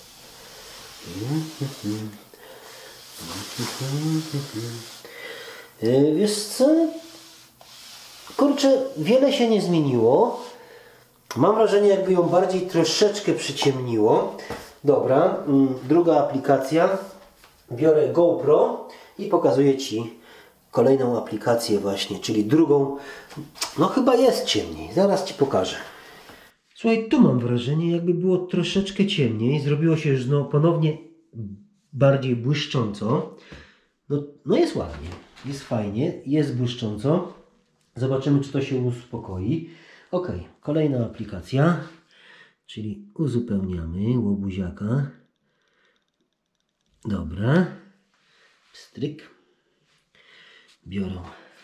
Wiesz co? Kurczę, wiele się nie zmieniło. Mam wrażenie, jakby ją bardziej troszeczkę przyciemniło. Dobra, druga aplikacja. Biorę GoPro i pokazuję Ci kolejną aplikację właśnie, czyli drugą. No chyba jest ciemniej, zaraz Ci pokażę. Słuchaj, tu mam wrażenie, jakby było troszeczkę ciemniej. Zrobiło się już no, ponownie bardziej błyszcząco. No jest ładnie, jest fajnie, jest błyszcząco. Zobaczymy, czy to się uspokoi. Ok, kolejna aplikacja, czyli uzupełniamy łobuziaka. Dobra. Stryk. Biorę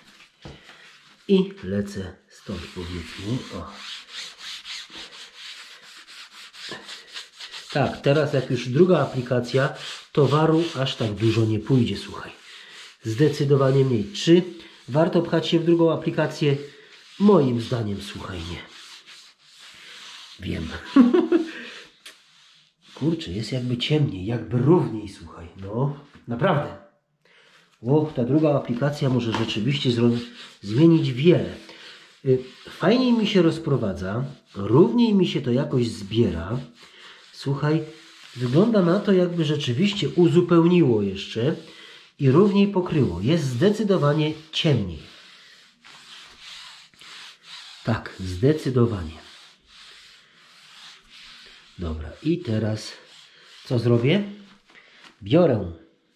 i lecę stąd, powiedzmy. O. Tak, teraz jak już druga aplikacja, towaru aż tak dużo nie pójdzie, słuchaj. Zdecydowanie mniej. Czy warto pchać się w drugą aplikację? Moim zdaniem, słuchaj, nie. Wiem. Kurczę, jest jakby ciemniej, jakby równiej, słuchaj. No, naprawdę. O, ta druga aplikacja może rzeczywiście zmienić wiele. Fajniej mi się rozprowadza, równiej mi się to jakoś zbiera. Słuchaj, wygląda na to, jakby rzeczywiście uzupełniło jeszcze i równiej pokryło. Jest zdecydowanie ciemniej. Tak, zdecydowanie. Dobra, i teraz co zrobię? Biorę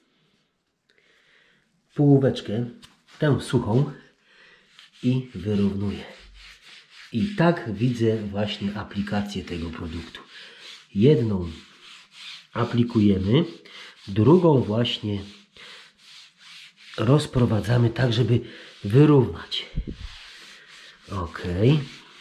połóweczkę, tę suchą i wyrównuję. I tak widzę właśnie aplikację tego produktu. Jedną aplikujemy, drugą właśnie rozprowadzamy tak, żeby wyrównać. Okej.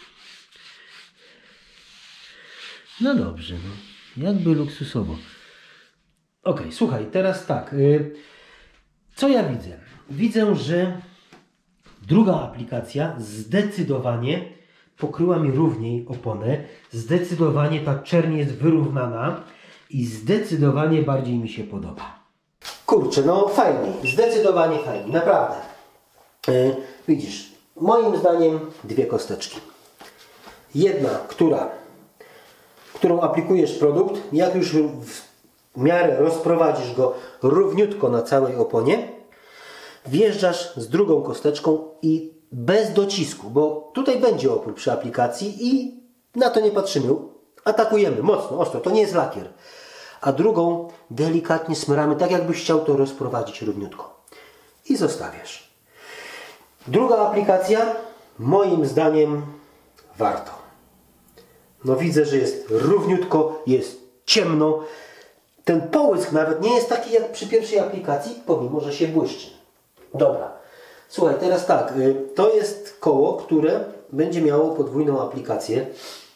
No dobrze, no. Jakby luksusowo. Okej, słuchaj, teraz tak. Co ja widzę? Widzę, że druga aplikacja zdecydowanie pokryła mi równiej oponę. Zdecydowanie ta czerń jest wyrównana i zdecydowanie bardziej mi się podoba. Kurczę, no fajniej. Zdecydowanie fajniej. Naprawdę. Widzisz, moim zdaniem dwie kosteczki. Jedna, którą aplikujesz produkt, jak już w miarę rozprowadzisz go równiutko na całej oponie, wjeżdżasz z drugą kosteczką i bez docisku, bo tutaj będzie opór przy aplikacji i na to nie patrzymy. Atakujemy mocno, ostro, to nie jest lakier. A drugą delikatnie smyramy, tak jakbyś chciał to rozprowadzić równiutko. I zostawiasz. Druga aplikacja, moim zdaniem, warto. No widzę, że jest równiutko, jest ciemno. Ten połysk nawet nie jest taki jak przy pierwszej aplikacji, pomimo że się błyszczy. Dobra. Słuchaj, teraz tak. To jest koło, które będzie miało podwójną aplikację.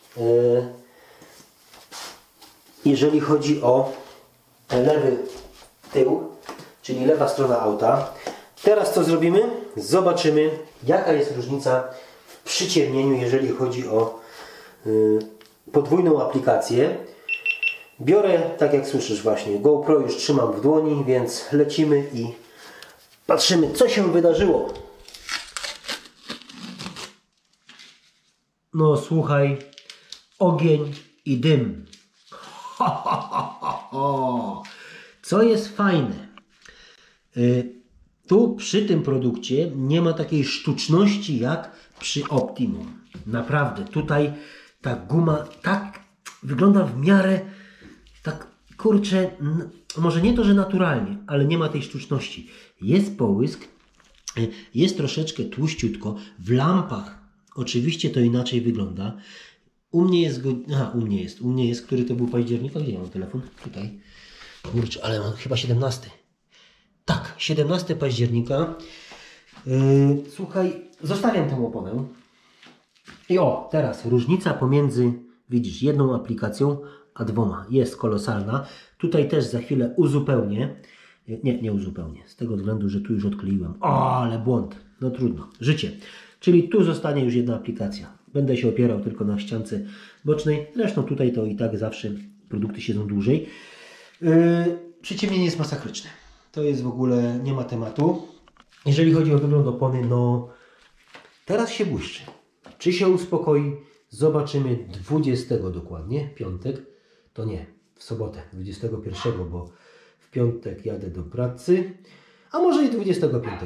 Jeżeli chodzi o lewy tył, czyli lewa strona auta. Teraz co zrobimy? Zobaczymy, jaka jest różnica w przyciemnieniu, jeżeli chodzi o podwójną aplikację. Biorę, tak jak słyszysz właśnie, GoPro już trzymam w dłoni, więc lecimy i patrzymy, co się wydarzyło. No słuchaj, ogień i dym. Co jest fajne, tu przy tym produkcie nie ma takiej sztuczności jak przy Optimum. Naprawdę, tutaj ta guma tak wygląda w miarę, tak kurczę, może nie to, że naturalnie, ale nie ma tej sztuczności. Jest połysk, jest troszeczkę tłuściutko, w lampach oczywiście to inaczej wygląda. U mnie jest, u mnie jest, który to był październik, a gdzie ja mam telefon? Tutaj. Kurczę, ale mam chyba 17. Tak, 17 października. Słuchaj, zostawiam tę oponę. I o, teraz różnica pomiędzy, widzisz, jedną aplikacją a dwoma jest kolosalna. Tutaj też za chwilę uzupełnię. Nie uzupełnię, z tego względu, że tu już odkleiłem. O, ale błąd. No trudno, życie. Czyli tu zostanie już jedna aplikacja. Będę się opierał tylko na ściance bocznej. Zresztą tutaj to i tak zawsze produkty siedzą dłużej. Przyciemnienie jest masakryczne. To jest w ogóle, nie ma tematu. Jeżeli chodzi o wygląd opony, no teraz się błyszczy. Czy się uspokoi? Zobaczymy 20 dokładnie, piątek. To nie, w sobotę 21, bo w piątek jadę do pracy. A może i 20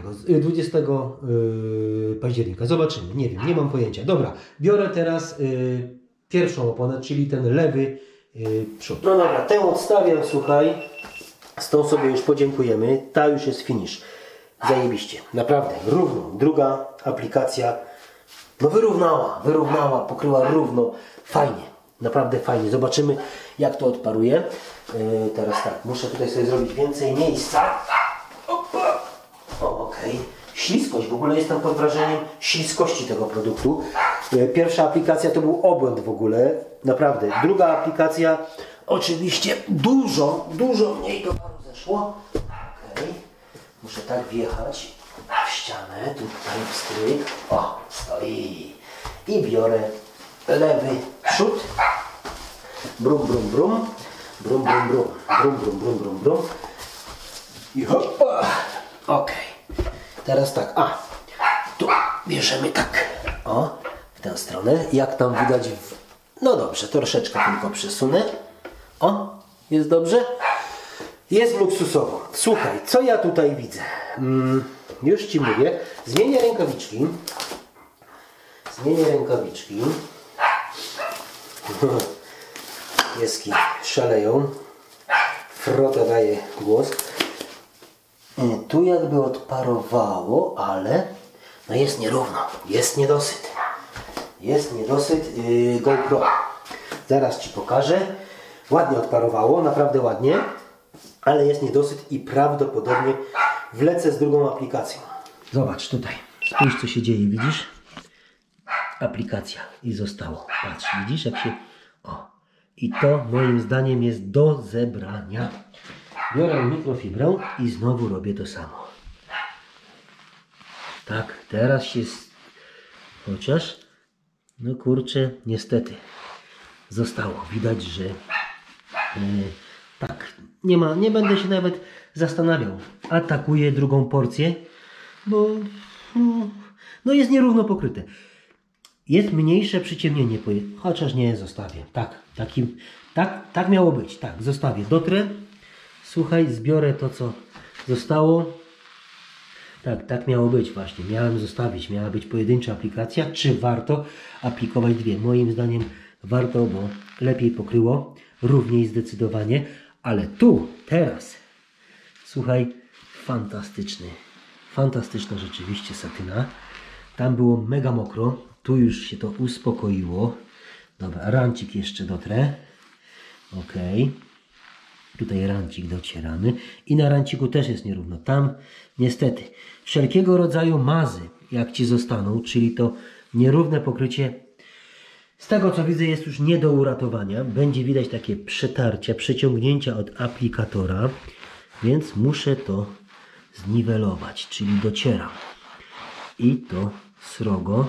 października. Zobaczymy. Nie wiem, nie mam pojęcia. Dobra, biorę teraz pierwszą oponę, czyli ten lewy przód. No dobra, tę odstawiam, słuchaj. Z tą sobie już podziękujemy. Ta już jest finish. Zajebiście. Naprawdę, równo. Druga aplikacja, no wyrównała, pokryła równo. Fajnie. Naprawdę fajnie. Zobaczymy, jak to odparuje. Teraz tak, muszę tutaj sobie zrobić więcej miejsca. Okej. Śliskość. W ogóle jestem pod wrażeniem śliskości tego produktu. Pierwsza aplikacja to był obłęd w ogóle. Naprawdę. Druga aplikacja oczywiście dużo mniej towaru zeszło. Okej. Muszę tak wjechać w ścianę. Tutaj wstryk. O, stoi. I biorę lewy przód. Brum, brum, brum. Brum, brum, brum. Brum, brum, brum, brum, brum. I hopa. Okej. Teraz tak. Tu bierzemy tak. O, w tę stronę. Jak tam widać no dobrze, troszeczkę tylko przesunę. O, jest dobrze. Jest luksusowo. Słuchaj, co ja tutaj widzę? Już Ci mówię. Zmienię rękawiczki. Pieski szaleją. Frota daje głos. Tu jakby odparowało, ale no jest nierówno. Jest niedosyt. GoPro. Zaraz Ci pokażę. Ładnie odparowało, naprawdę ładnie. Ale jest niedosyt i prawdopodobnie wlecę z drugą aplikacją. Zobacz tutaj. Spójrz, co się dzieje, widzisz? aplikacja i zostało. Patrz, widzisz jak się... O. I to moim zdaniem jest do zebrania. Biorę mikrofibrę i znowu robię to samo. Tak, teraz się... Chociaż... No kurczę, niestety. Zostało. Widać, że... tak, nie będę się nawet zastanawiał. Atakuję drugą porcję, bo... No jest nierówno pokryte. Jest mniejsze przyciemnienie, chociaż nie, zostawię. Tak miało być. Tak, zostawię. Dotrę. Słuchaj, zbiorę to, co zostało. Tak miało być właśnie. Miałem zostawić. Miała być pojedyncza aplikacja. Czy warto aplikować dwie? Moim zdaniem warto, bo lepiej pokryło. Równiej zdecydowanie. Ale tu, teraz, słuchaj, fantastyczna rzeczywiście satyna. Tam było mega mokro. Tu już się to uspokoiło. Dobra, rancik jeszcze dotrę. Ok. Tutaj rancik docieramy. I na ranciku też jest nierówno. Tam niestety wszelkiego rodzaju mazy, jak Ci zostaną, czyli to nierówne pokrycie, z tego co widzę jest już nie do uratowania. Będzie widać takie przetarcia, przeciągnięcia od aplikatora. Więc muszę to zniwelować, czyli docieram. I to srogo.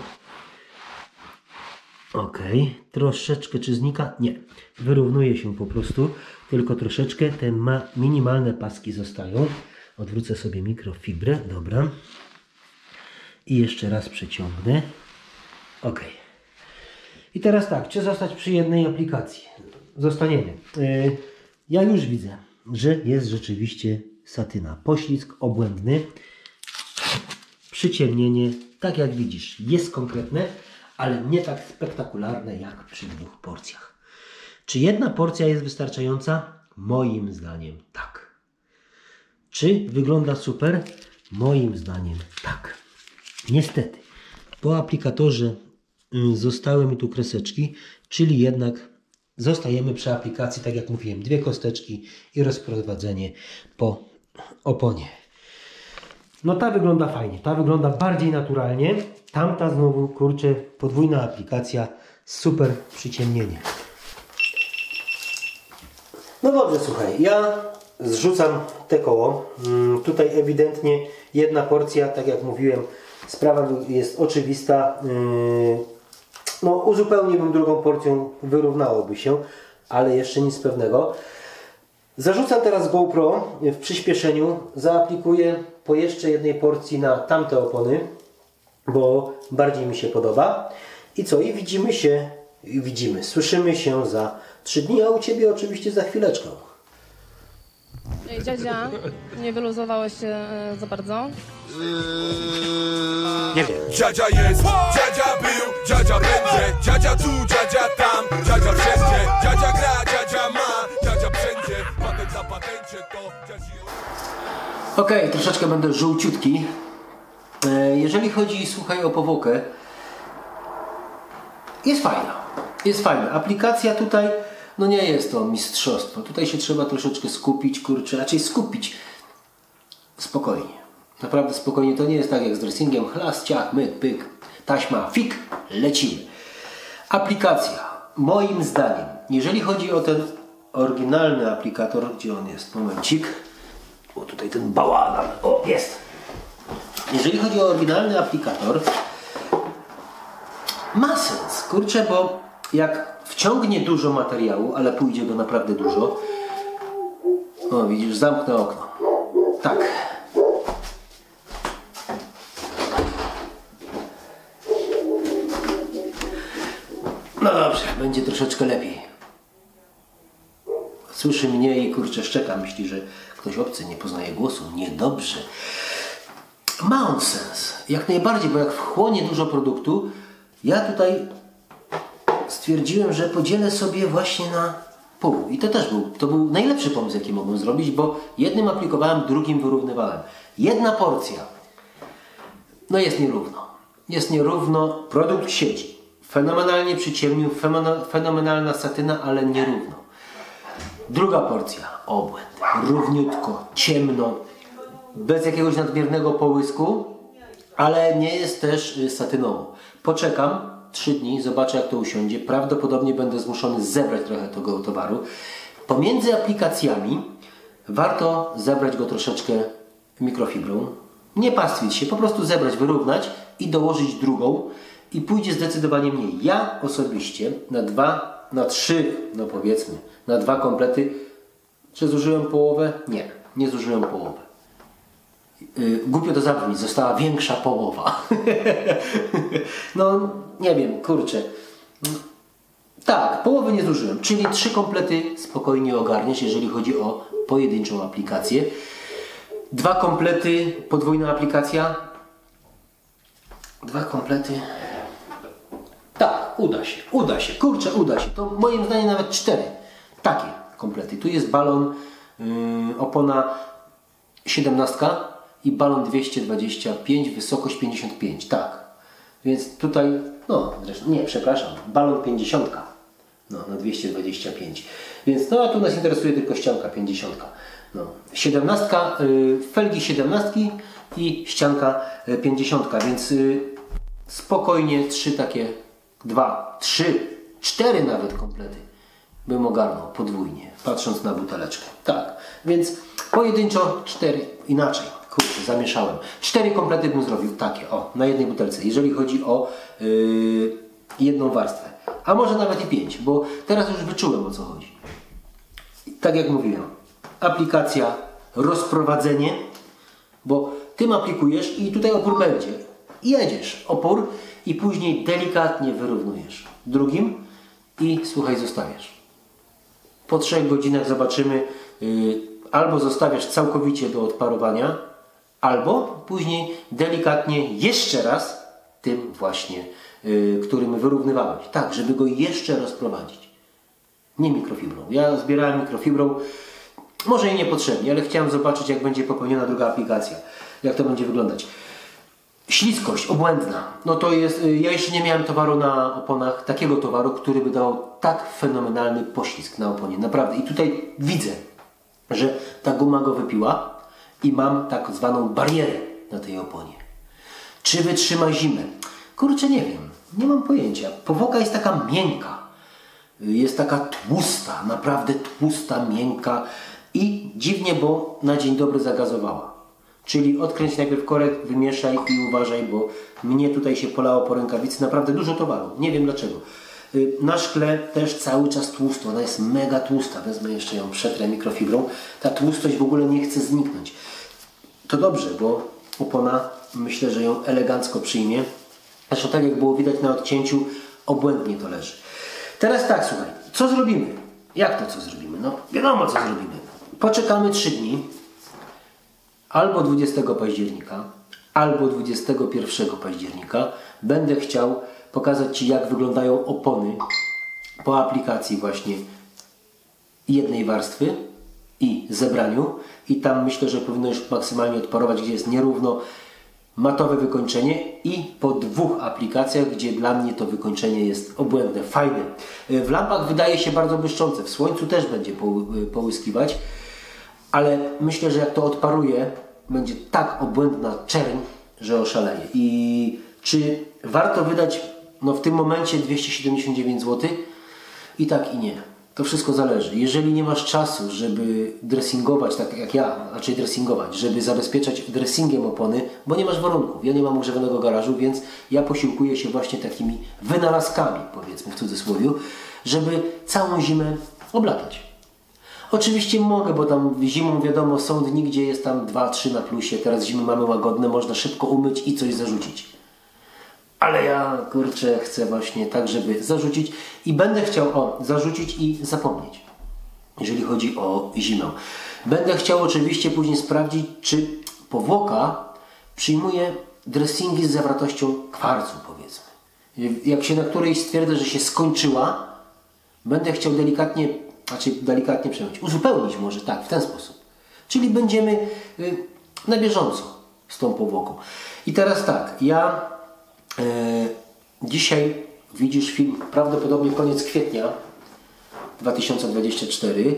Ok, troszeczkę czy znika? Nie, wyrównuje się po prostu, tylko troszeczkę te minimalne paski zostają. Odwrócę sobie mikrofibrę, dobra. I jeszcze raz przeciągnę. Ok. I teraz tak, czy zostać przy jednej aplikacji? Zostaniemy. Ja już widzę, że jest rzeczywiście satyna. Poślizg obłędny. Przyciemnienie, tak jak widzisz, jest konkretne, ale nie tak spektakularne jak przy dwóch porcjach. Czy jedna porcja jest wystarczająca? Moim zdaniem tak. Czy wygląda super? Moim zdaniem tak. Niestety, po aplikatorze zostały mi tu kreseczki, czyli jednak zostajemy przy aplikacji, tak jak mówiłem, dwie kosteczki i rozprowadzenie po oponie. No ta wygląda fajnie, ta wygląda bardziej naturalnie. Tamta znowu, kurczę, podwójna aplikacja, super przyciemnienie. No dobrze, słuchaj, ja zrzucam te koło. Tutaj ewidentnie jedna porcja, tak jak mówiłem, sprawa jest oczywista. No uzupełniłbym drugą porcją, wyrównałoby się, ale jeszcze nic pewnego. Zarzucam teraz GoPro w przyspieszeniu, zaaplikuję po jeszcze jednej porcji na tamte opony, bo bardziej mi się podoba. I co? I słyszymy się za 3 dni, a u Ciebie oczywiście za chwileczkę. Ej, dziadzia, nie wyluzowałeś się za bardzo? Nie wiem. Dziadzia jest, dziadzia był, dziadzia będzie, dziadzia tu, dziadzia tam, dziadzia wszędzie, dziadzia gra, dziadzia ma, dziadzia wszędzie, patent na patencie to dziadzi... Ok, troszeczkę będę żółciutki. Jeżeli chodzi, słuchaj, o powłokę, jest fajna. Jest fajna. Aplikacja tutaj, no nie jest to mistrzostwo. Tutaj się trzeba troszeczkę skupić, kurczę, raczej skupić. Spokojnie. Naprawdę spokojnie. To nie jest tak jak z dressingiem. Chlas, ciach, myk, pyk, taśma, fik, lecimy. Aplikacja. Moim zdaniem, jeżeli chodzi o ten oryginalny aplikator, gdzie on jest? Momencik. O, tutaj ten bałagan. O, jest. Jeżeli chodzi o oryginalny aplikator, ma sens, kurczę, bo jak wciągnie dużo materiału, ale pójdzie go naprawdę dużo. O, widzisz, zamknę okno. Tak. No dobrze, będzie troszeczkę lepiej. Słyszy mnie i kurczę szczeka, myśli, że ktoś obcy, nie poznaje głosu. Niedobrze. Ma on sens. Jak najbardziej, bo jak wchłonie dużo produktu, ja tutaj stwierdziłem, że podzielę sobie właśnie na pół. I to był najlepszy pomysł, jaki mogłem zrobić, bo jednym aplikowałem, drugim wyrównywałem. Jedna porcja. No jest nierówno. Jest nierówno. Produkt siedzi. Fenomenalnie przyciemnił, fenomenalna satyna, ale nierówno. Druga porcja. Obłęd. Równiutko, ciemno. Bez jakiegoś nadmiernego połysku, ale nie jest też satynowo. Poczekam 3 dni, zobaczę jak to usiądzie. Prawdopodobnie będę zmuszony zebrać trochę tego towaru. Pomiędzy aplikacjami warto zebrać go troszeczkę mikrofibrą. Nie pastwić się, po prostu zebrać, wyrównać i dołożyć drugą i pójdzie zdecydowanie mniej. Ja osobiście na 3, no powiedzmy, na 2 komplety, czy zużyłem połowę? Nie, nie zużyłem połowy. Głupio to zabrzmi, została większa połowa. No, nie wiem, kurczę. Tak, połowy nie zużyłem, czyli 3 komplety spokojnie ogarniesz, jeżeli chodzi o pojedynczą aplikację. 2 komplety, podwójna aplikacja. 2 komplety. Tak, uda się, kurczę, uda się. To moim zdaniem nawet 4 takie komplety. Tu jest balon, opona 17 i balon 225, wysokość 55, tak. Więc tutaj, no zresztą, nie, przepraszam, balon 50, no na 225. Więc no a tu nas interesuje tylko ścianka 50. No, 17, felgi 17 i ścianka 50, więc spokojnie 3 takie, 2, 3, 4 nawet komplety bym ogarnął podwójnie, patrząc na buteleczkę. Tak, więc pojedynczo 4, inaczej, kurczę, zamieszałem. 4 komplety bym zrobił takie, o, na jednej butelce, jeżeli chodzi o jedną warstwę. A może nawet i 5, bo teraz już wyczułem o co chodzi. Tak jak mówiłem, aplikacja, rozprowadzenie, bo tym aplikujesz i tutaj opór będzie. I jedziesz opór i później delikatnie wyrównujesz drugim i słuchaj, zostawiasz. Po 3 godzinach zobaczymy, albo zostawiasz całkowicie do odparowania, albo później delikatnie jeszcze raz tym właśnie, którym wyrównywałeś. Tak, żeby go jeszcze rozprowadzić. Nie mikrofibrą. Ja zbierałem mikrofibrą, może i niepotrzebnie, ale chciałem zobaczyć jak będzie popełniona druga aplikacja. Jak to będzie wyglądać. Śliskość obłędna. No to jest, ja jeszcze nie miałem towaru na oponach, takiego towaru, który by dał tak fenomenalny poślizg na oponie. Naprawdę. I tutaj widzę, że ta guma go wypiła i mam tak zwaną barierę na tej oponie. Czy wytrzyma zimę? Kurczę, nie wiem. Nie mam pojęcia. Powłoka jest taka miękka. Jest taka tłusta, naprawdę tłusta, miękka i dziwnie, bo na dzień dobry zagazowała. Czyli odkręć najpierw korek, wymieszaj i uważaj, bo mnie tutaj się polało po rękawicy. Naprawdę dużo towaru. Nie wiem dlaczego. Na szkle też cały czas tłusto. Ona jest mega tłusta. Wezmę jeszcze ją, przetrę mikrofibrą. Ta tłustość w ogóle nie chce zniknąć. To dobrze, bo opona myślę, że ją elegancko przyjmie. Zresztą tak jak było widać na odcięciu, obłędnie to leży. Teraz tak, słuchaj. Co zrobimy? Jak to co zrobimy? No wiadomo co zrobimy. Poczekamy 3 dni. Albo 20 października, albo 21 października będę chciał pokazać Ci, jak wyglądają opony po aplikacji właśnie jednej warstwy i zebraniu. I tam myślę, że powinno już maksymalnie odparować, gdzie jest nierówno matowe wykończenie i po 2 aplikacjach, gdzie dla mnie to wykończenie jest obłędne, fajne. W lampach wydaje się bardzo błyszczące, w słońcu też będzie połyskiwać, ale myślę, że jak to odparuje, będzie tak obłędna czerń, że oszaleje. I czy warto wydać w tym momencie 279 zł? I tak i nie. To wszystko zależy. Jeżeli nie masz czasu, żeby dressingować, tak jak ja, raczej dressingować, żeby zabezpieczać dressingiem opony, bo nie masz warunków. Ja nie mam ogrzewanego garażu, więc ja posiłkuję się właśnie takimi wynalazkami, powiedzmy w cudzysłowie, żeby całą zimę oblatać. Oczywiście mogę, bo tam zimą wiadomo są dni, gdzie jest tam 2-3 na plusie, teraz zimy mamy łagodne, można szybko umyć i coś zarzucić. Ale ja, kurczę, chcę właśnie tak, żeby zarzucić i będę chciał zarzucić i zapomnieć, jeżeli chodzi o zimę. Będę chciał oczywiście później sprawdzić, czy powłoka przyjmuje dressingi z zawartością kwarcu, powiedzmy. Jak się na którejś stwierdzę, że się skończyła, będę chciał delikatnie przejąć, uzupełnić może tak, w ten sposób. Czyli będziemy na bieżąco z tą powłoką. I teraz tak, ja dzisiaj widzisz film prawdopodobnie koniec kwietnia 2024,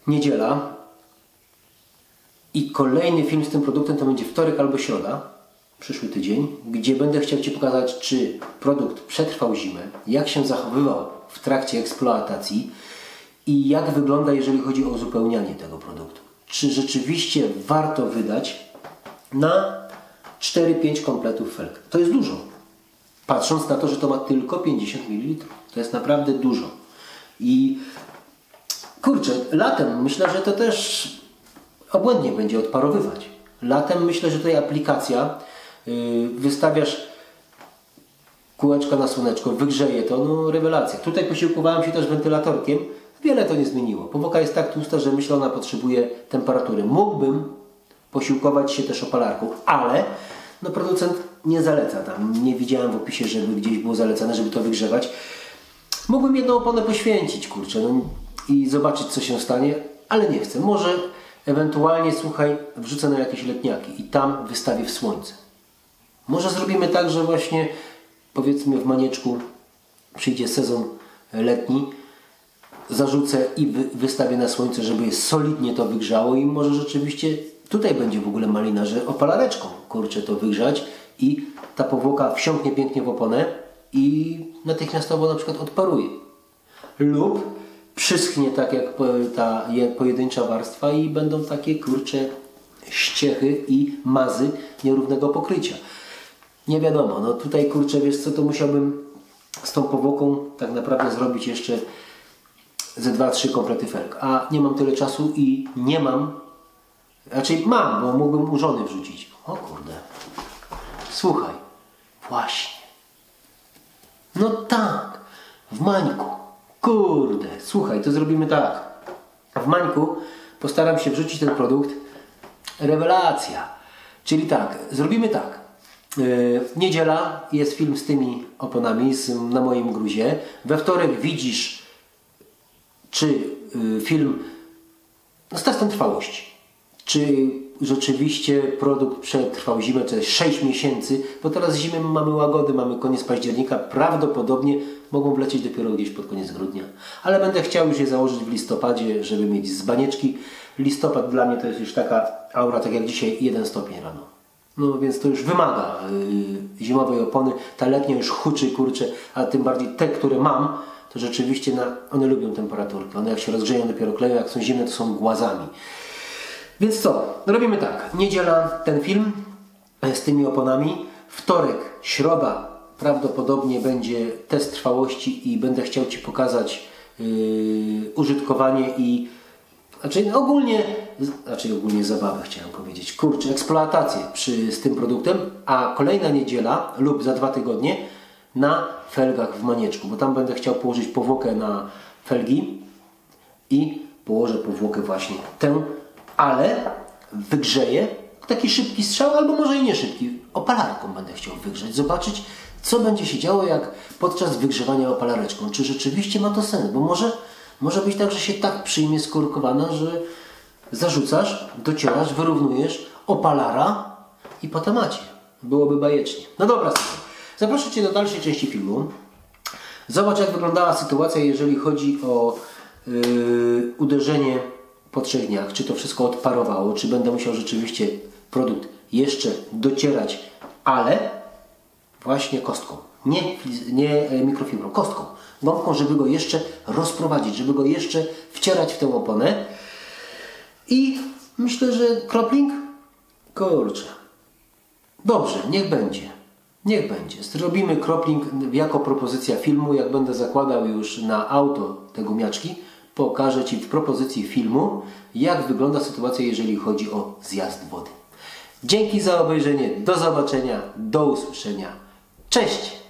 niedziela i kolejny film z tym produktem to będzie wtorek albo środa. przyszły tydzień, gdzie będę chciał Ci pokazać, czy produkt przetrwał zimę, jak się zachowywał w trakcie eksploatacji i jak wygląda, jeżeli chodzi o uzupełnianie tego produktu. Czy rzeczywiście warto wydać na 4-5 kompletów felg. To jest dużo. Patrząc na to, że to ma tylko 50 ml. To jest naprawdę dużo. I kurczę, latem myślę, że to też obłędnie będzie odparowywać. Latem myślę, że tutaj aplikacja, wystawiasz kółeczka na słoneczko, wygrzeje to, no rewelacja. Tutaj posiłkowałem się też wentylatorkiem. Wiele to nie zmieniło. Powłoka jest tak tłusta, że myślę, ona potrzebuje temperatury. Mógłbym posiłkować się też opalarką, ale no producent nie zaleca tam. Nie widziałem w opisie, żeby gdzieś było zalecane, żeby to wygrzewać. Mógłbym jedną oponę poświęcić, kurczę, no, i zobaczyć, co się stanie, ale nie chcę. Może ewentualnie, słuchaj, wrzucę na jakieś letniaki i tam wystawię w słońce. Może zrobimy tak, że właśnie powiedzmy w Manieczku przyjdzie sezon letni, zarzucę i wystawię na słońce, żeby solidnie to wygrzało i może rzeczywiście tutaj będzie w ogóle malina, że opalareczką, kurczę, to wygrzać i ta powłoka wsiąknie pięknie w oponę i natychmiastowo na przykład odparuje. Lub przyschnie tak jak ta pojedyncza warstwa i będą takie, kurcze, ściechy i mazy nierównego pokrycia. Nie wiadomo, no tutaj, kurczę, wiesz co, to musiałbym z tą powłoką tak naprawdę zrobić jeszcze ze 2-3 komplety felg. A nie mam tyle czasu i nie mam, raczej mam, bo mógłbym u żony wrzucić. O kurde. Słuchaj, właśnie. No tak, w Mańku. Kurde, słuchaj, to zrobimy tak. W Mańku postaram się wrzucić ten produkt. Rewelacja. Czyli tak, zrobimy tak. Niedziela jest film z tymi oponami na moim gruzie. We wtorek widzisz, czy film z testem trwałości. Czy rzeczywiście produkt przetrwał zimę, to jest 6 miesięcy, bo teraz zimę mamy łagodę, mamy koniec października, prawdopodobnie mogą wlecieć dopiero gdzieś pod koniec grudnia. Ale będę chciał już je założyć w listopadzie, żeby mieć z banieczki. Listopad dla mnie to jest już taka aura, tak jak dzisiaj, 1 stopień rano. No więc to już wymaga zimowej opony. Ta letnia już huczy, kurczę, a tym bardziej te, które mam, to rzeczywiście one lubią temperaturkę. One jak się rozgrzeją dopiero kleją, jak są zimne, to są głazami. Więc co? Robimy tak. Niedziela ten film z tymi oponami. Wtorek, środa prawdopodobnie będzie test trwałości i będę chciał Ci pokazać użytkowanie i ogólnie zabawę chciałem powiedzieć. Kurczę, eksploatację z tym produktem, a kolejna niedziela lub za 2 tygodnie na felgach w Manieczku, bo tam będę chciał położyć powłokę na felgi i położę powłokę właśnie tę, ale wygrzeję taki szybki strzał, albo może i nie szybki. Opalarką będę chciał wygrzeć, zobaczyć, co będzie się działo jak podczas wygrzewania opalareczką. Czy rzeczywiście ma to sens, bo może być tak, że się tak przyjmie skorkowana, że zarzucasz, docierasz, wyrównujesz opalara i po temacie. Byłoby bajecznie. No dobra, zaproszę Cię do dalszej części filmu. Zobacz, jak wyglądała sytuacja, jeżeli chodzi o uderzenie po 3 dniach. Czy to wszystko odparowało, czy będę musiał rzeczywiście produkt jeszcze docierać, ale właśnie kostką. Nie mikrofibrą, kostką. Gąbką, żeby go jeszcze rozprowadzić, żeby go jeszcze wcierać w tę oponę. I myślę, że kropling? Kurczę. Dobrze, niech będzie. Niech będzie. Zrobimy kropling jako propozycja filmu. Jak będę zakładał już na auto te gumiaczki, pokażę Ci w propozycji filmu, jak wygląda sytuacja, jeżeli chodzi o zjazd wody. Dzięki za obejrzenie. Do zobaczenia. Do usłyszenia. Cześć!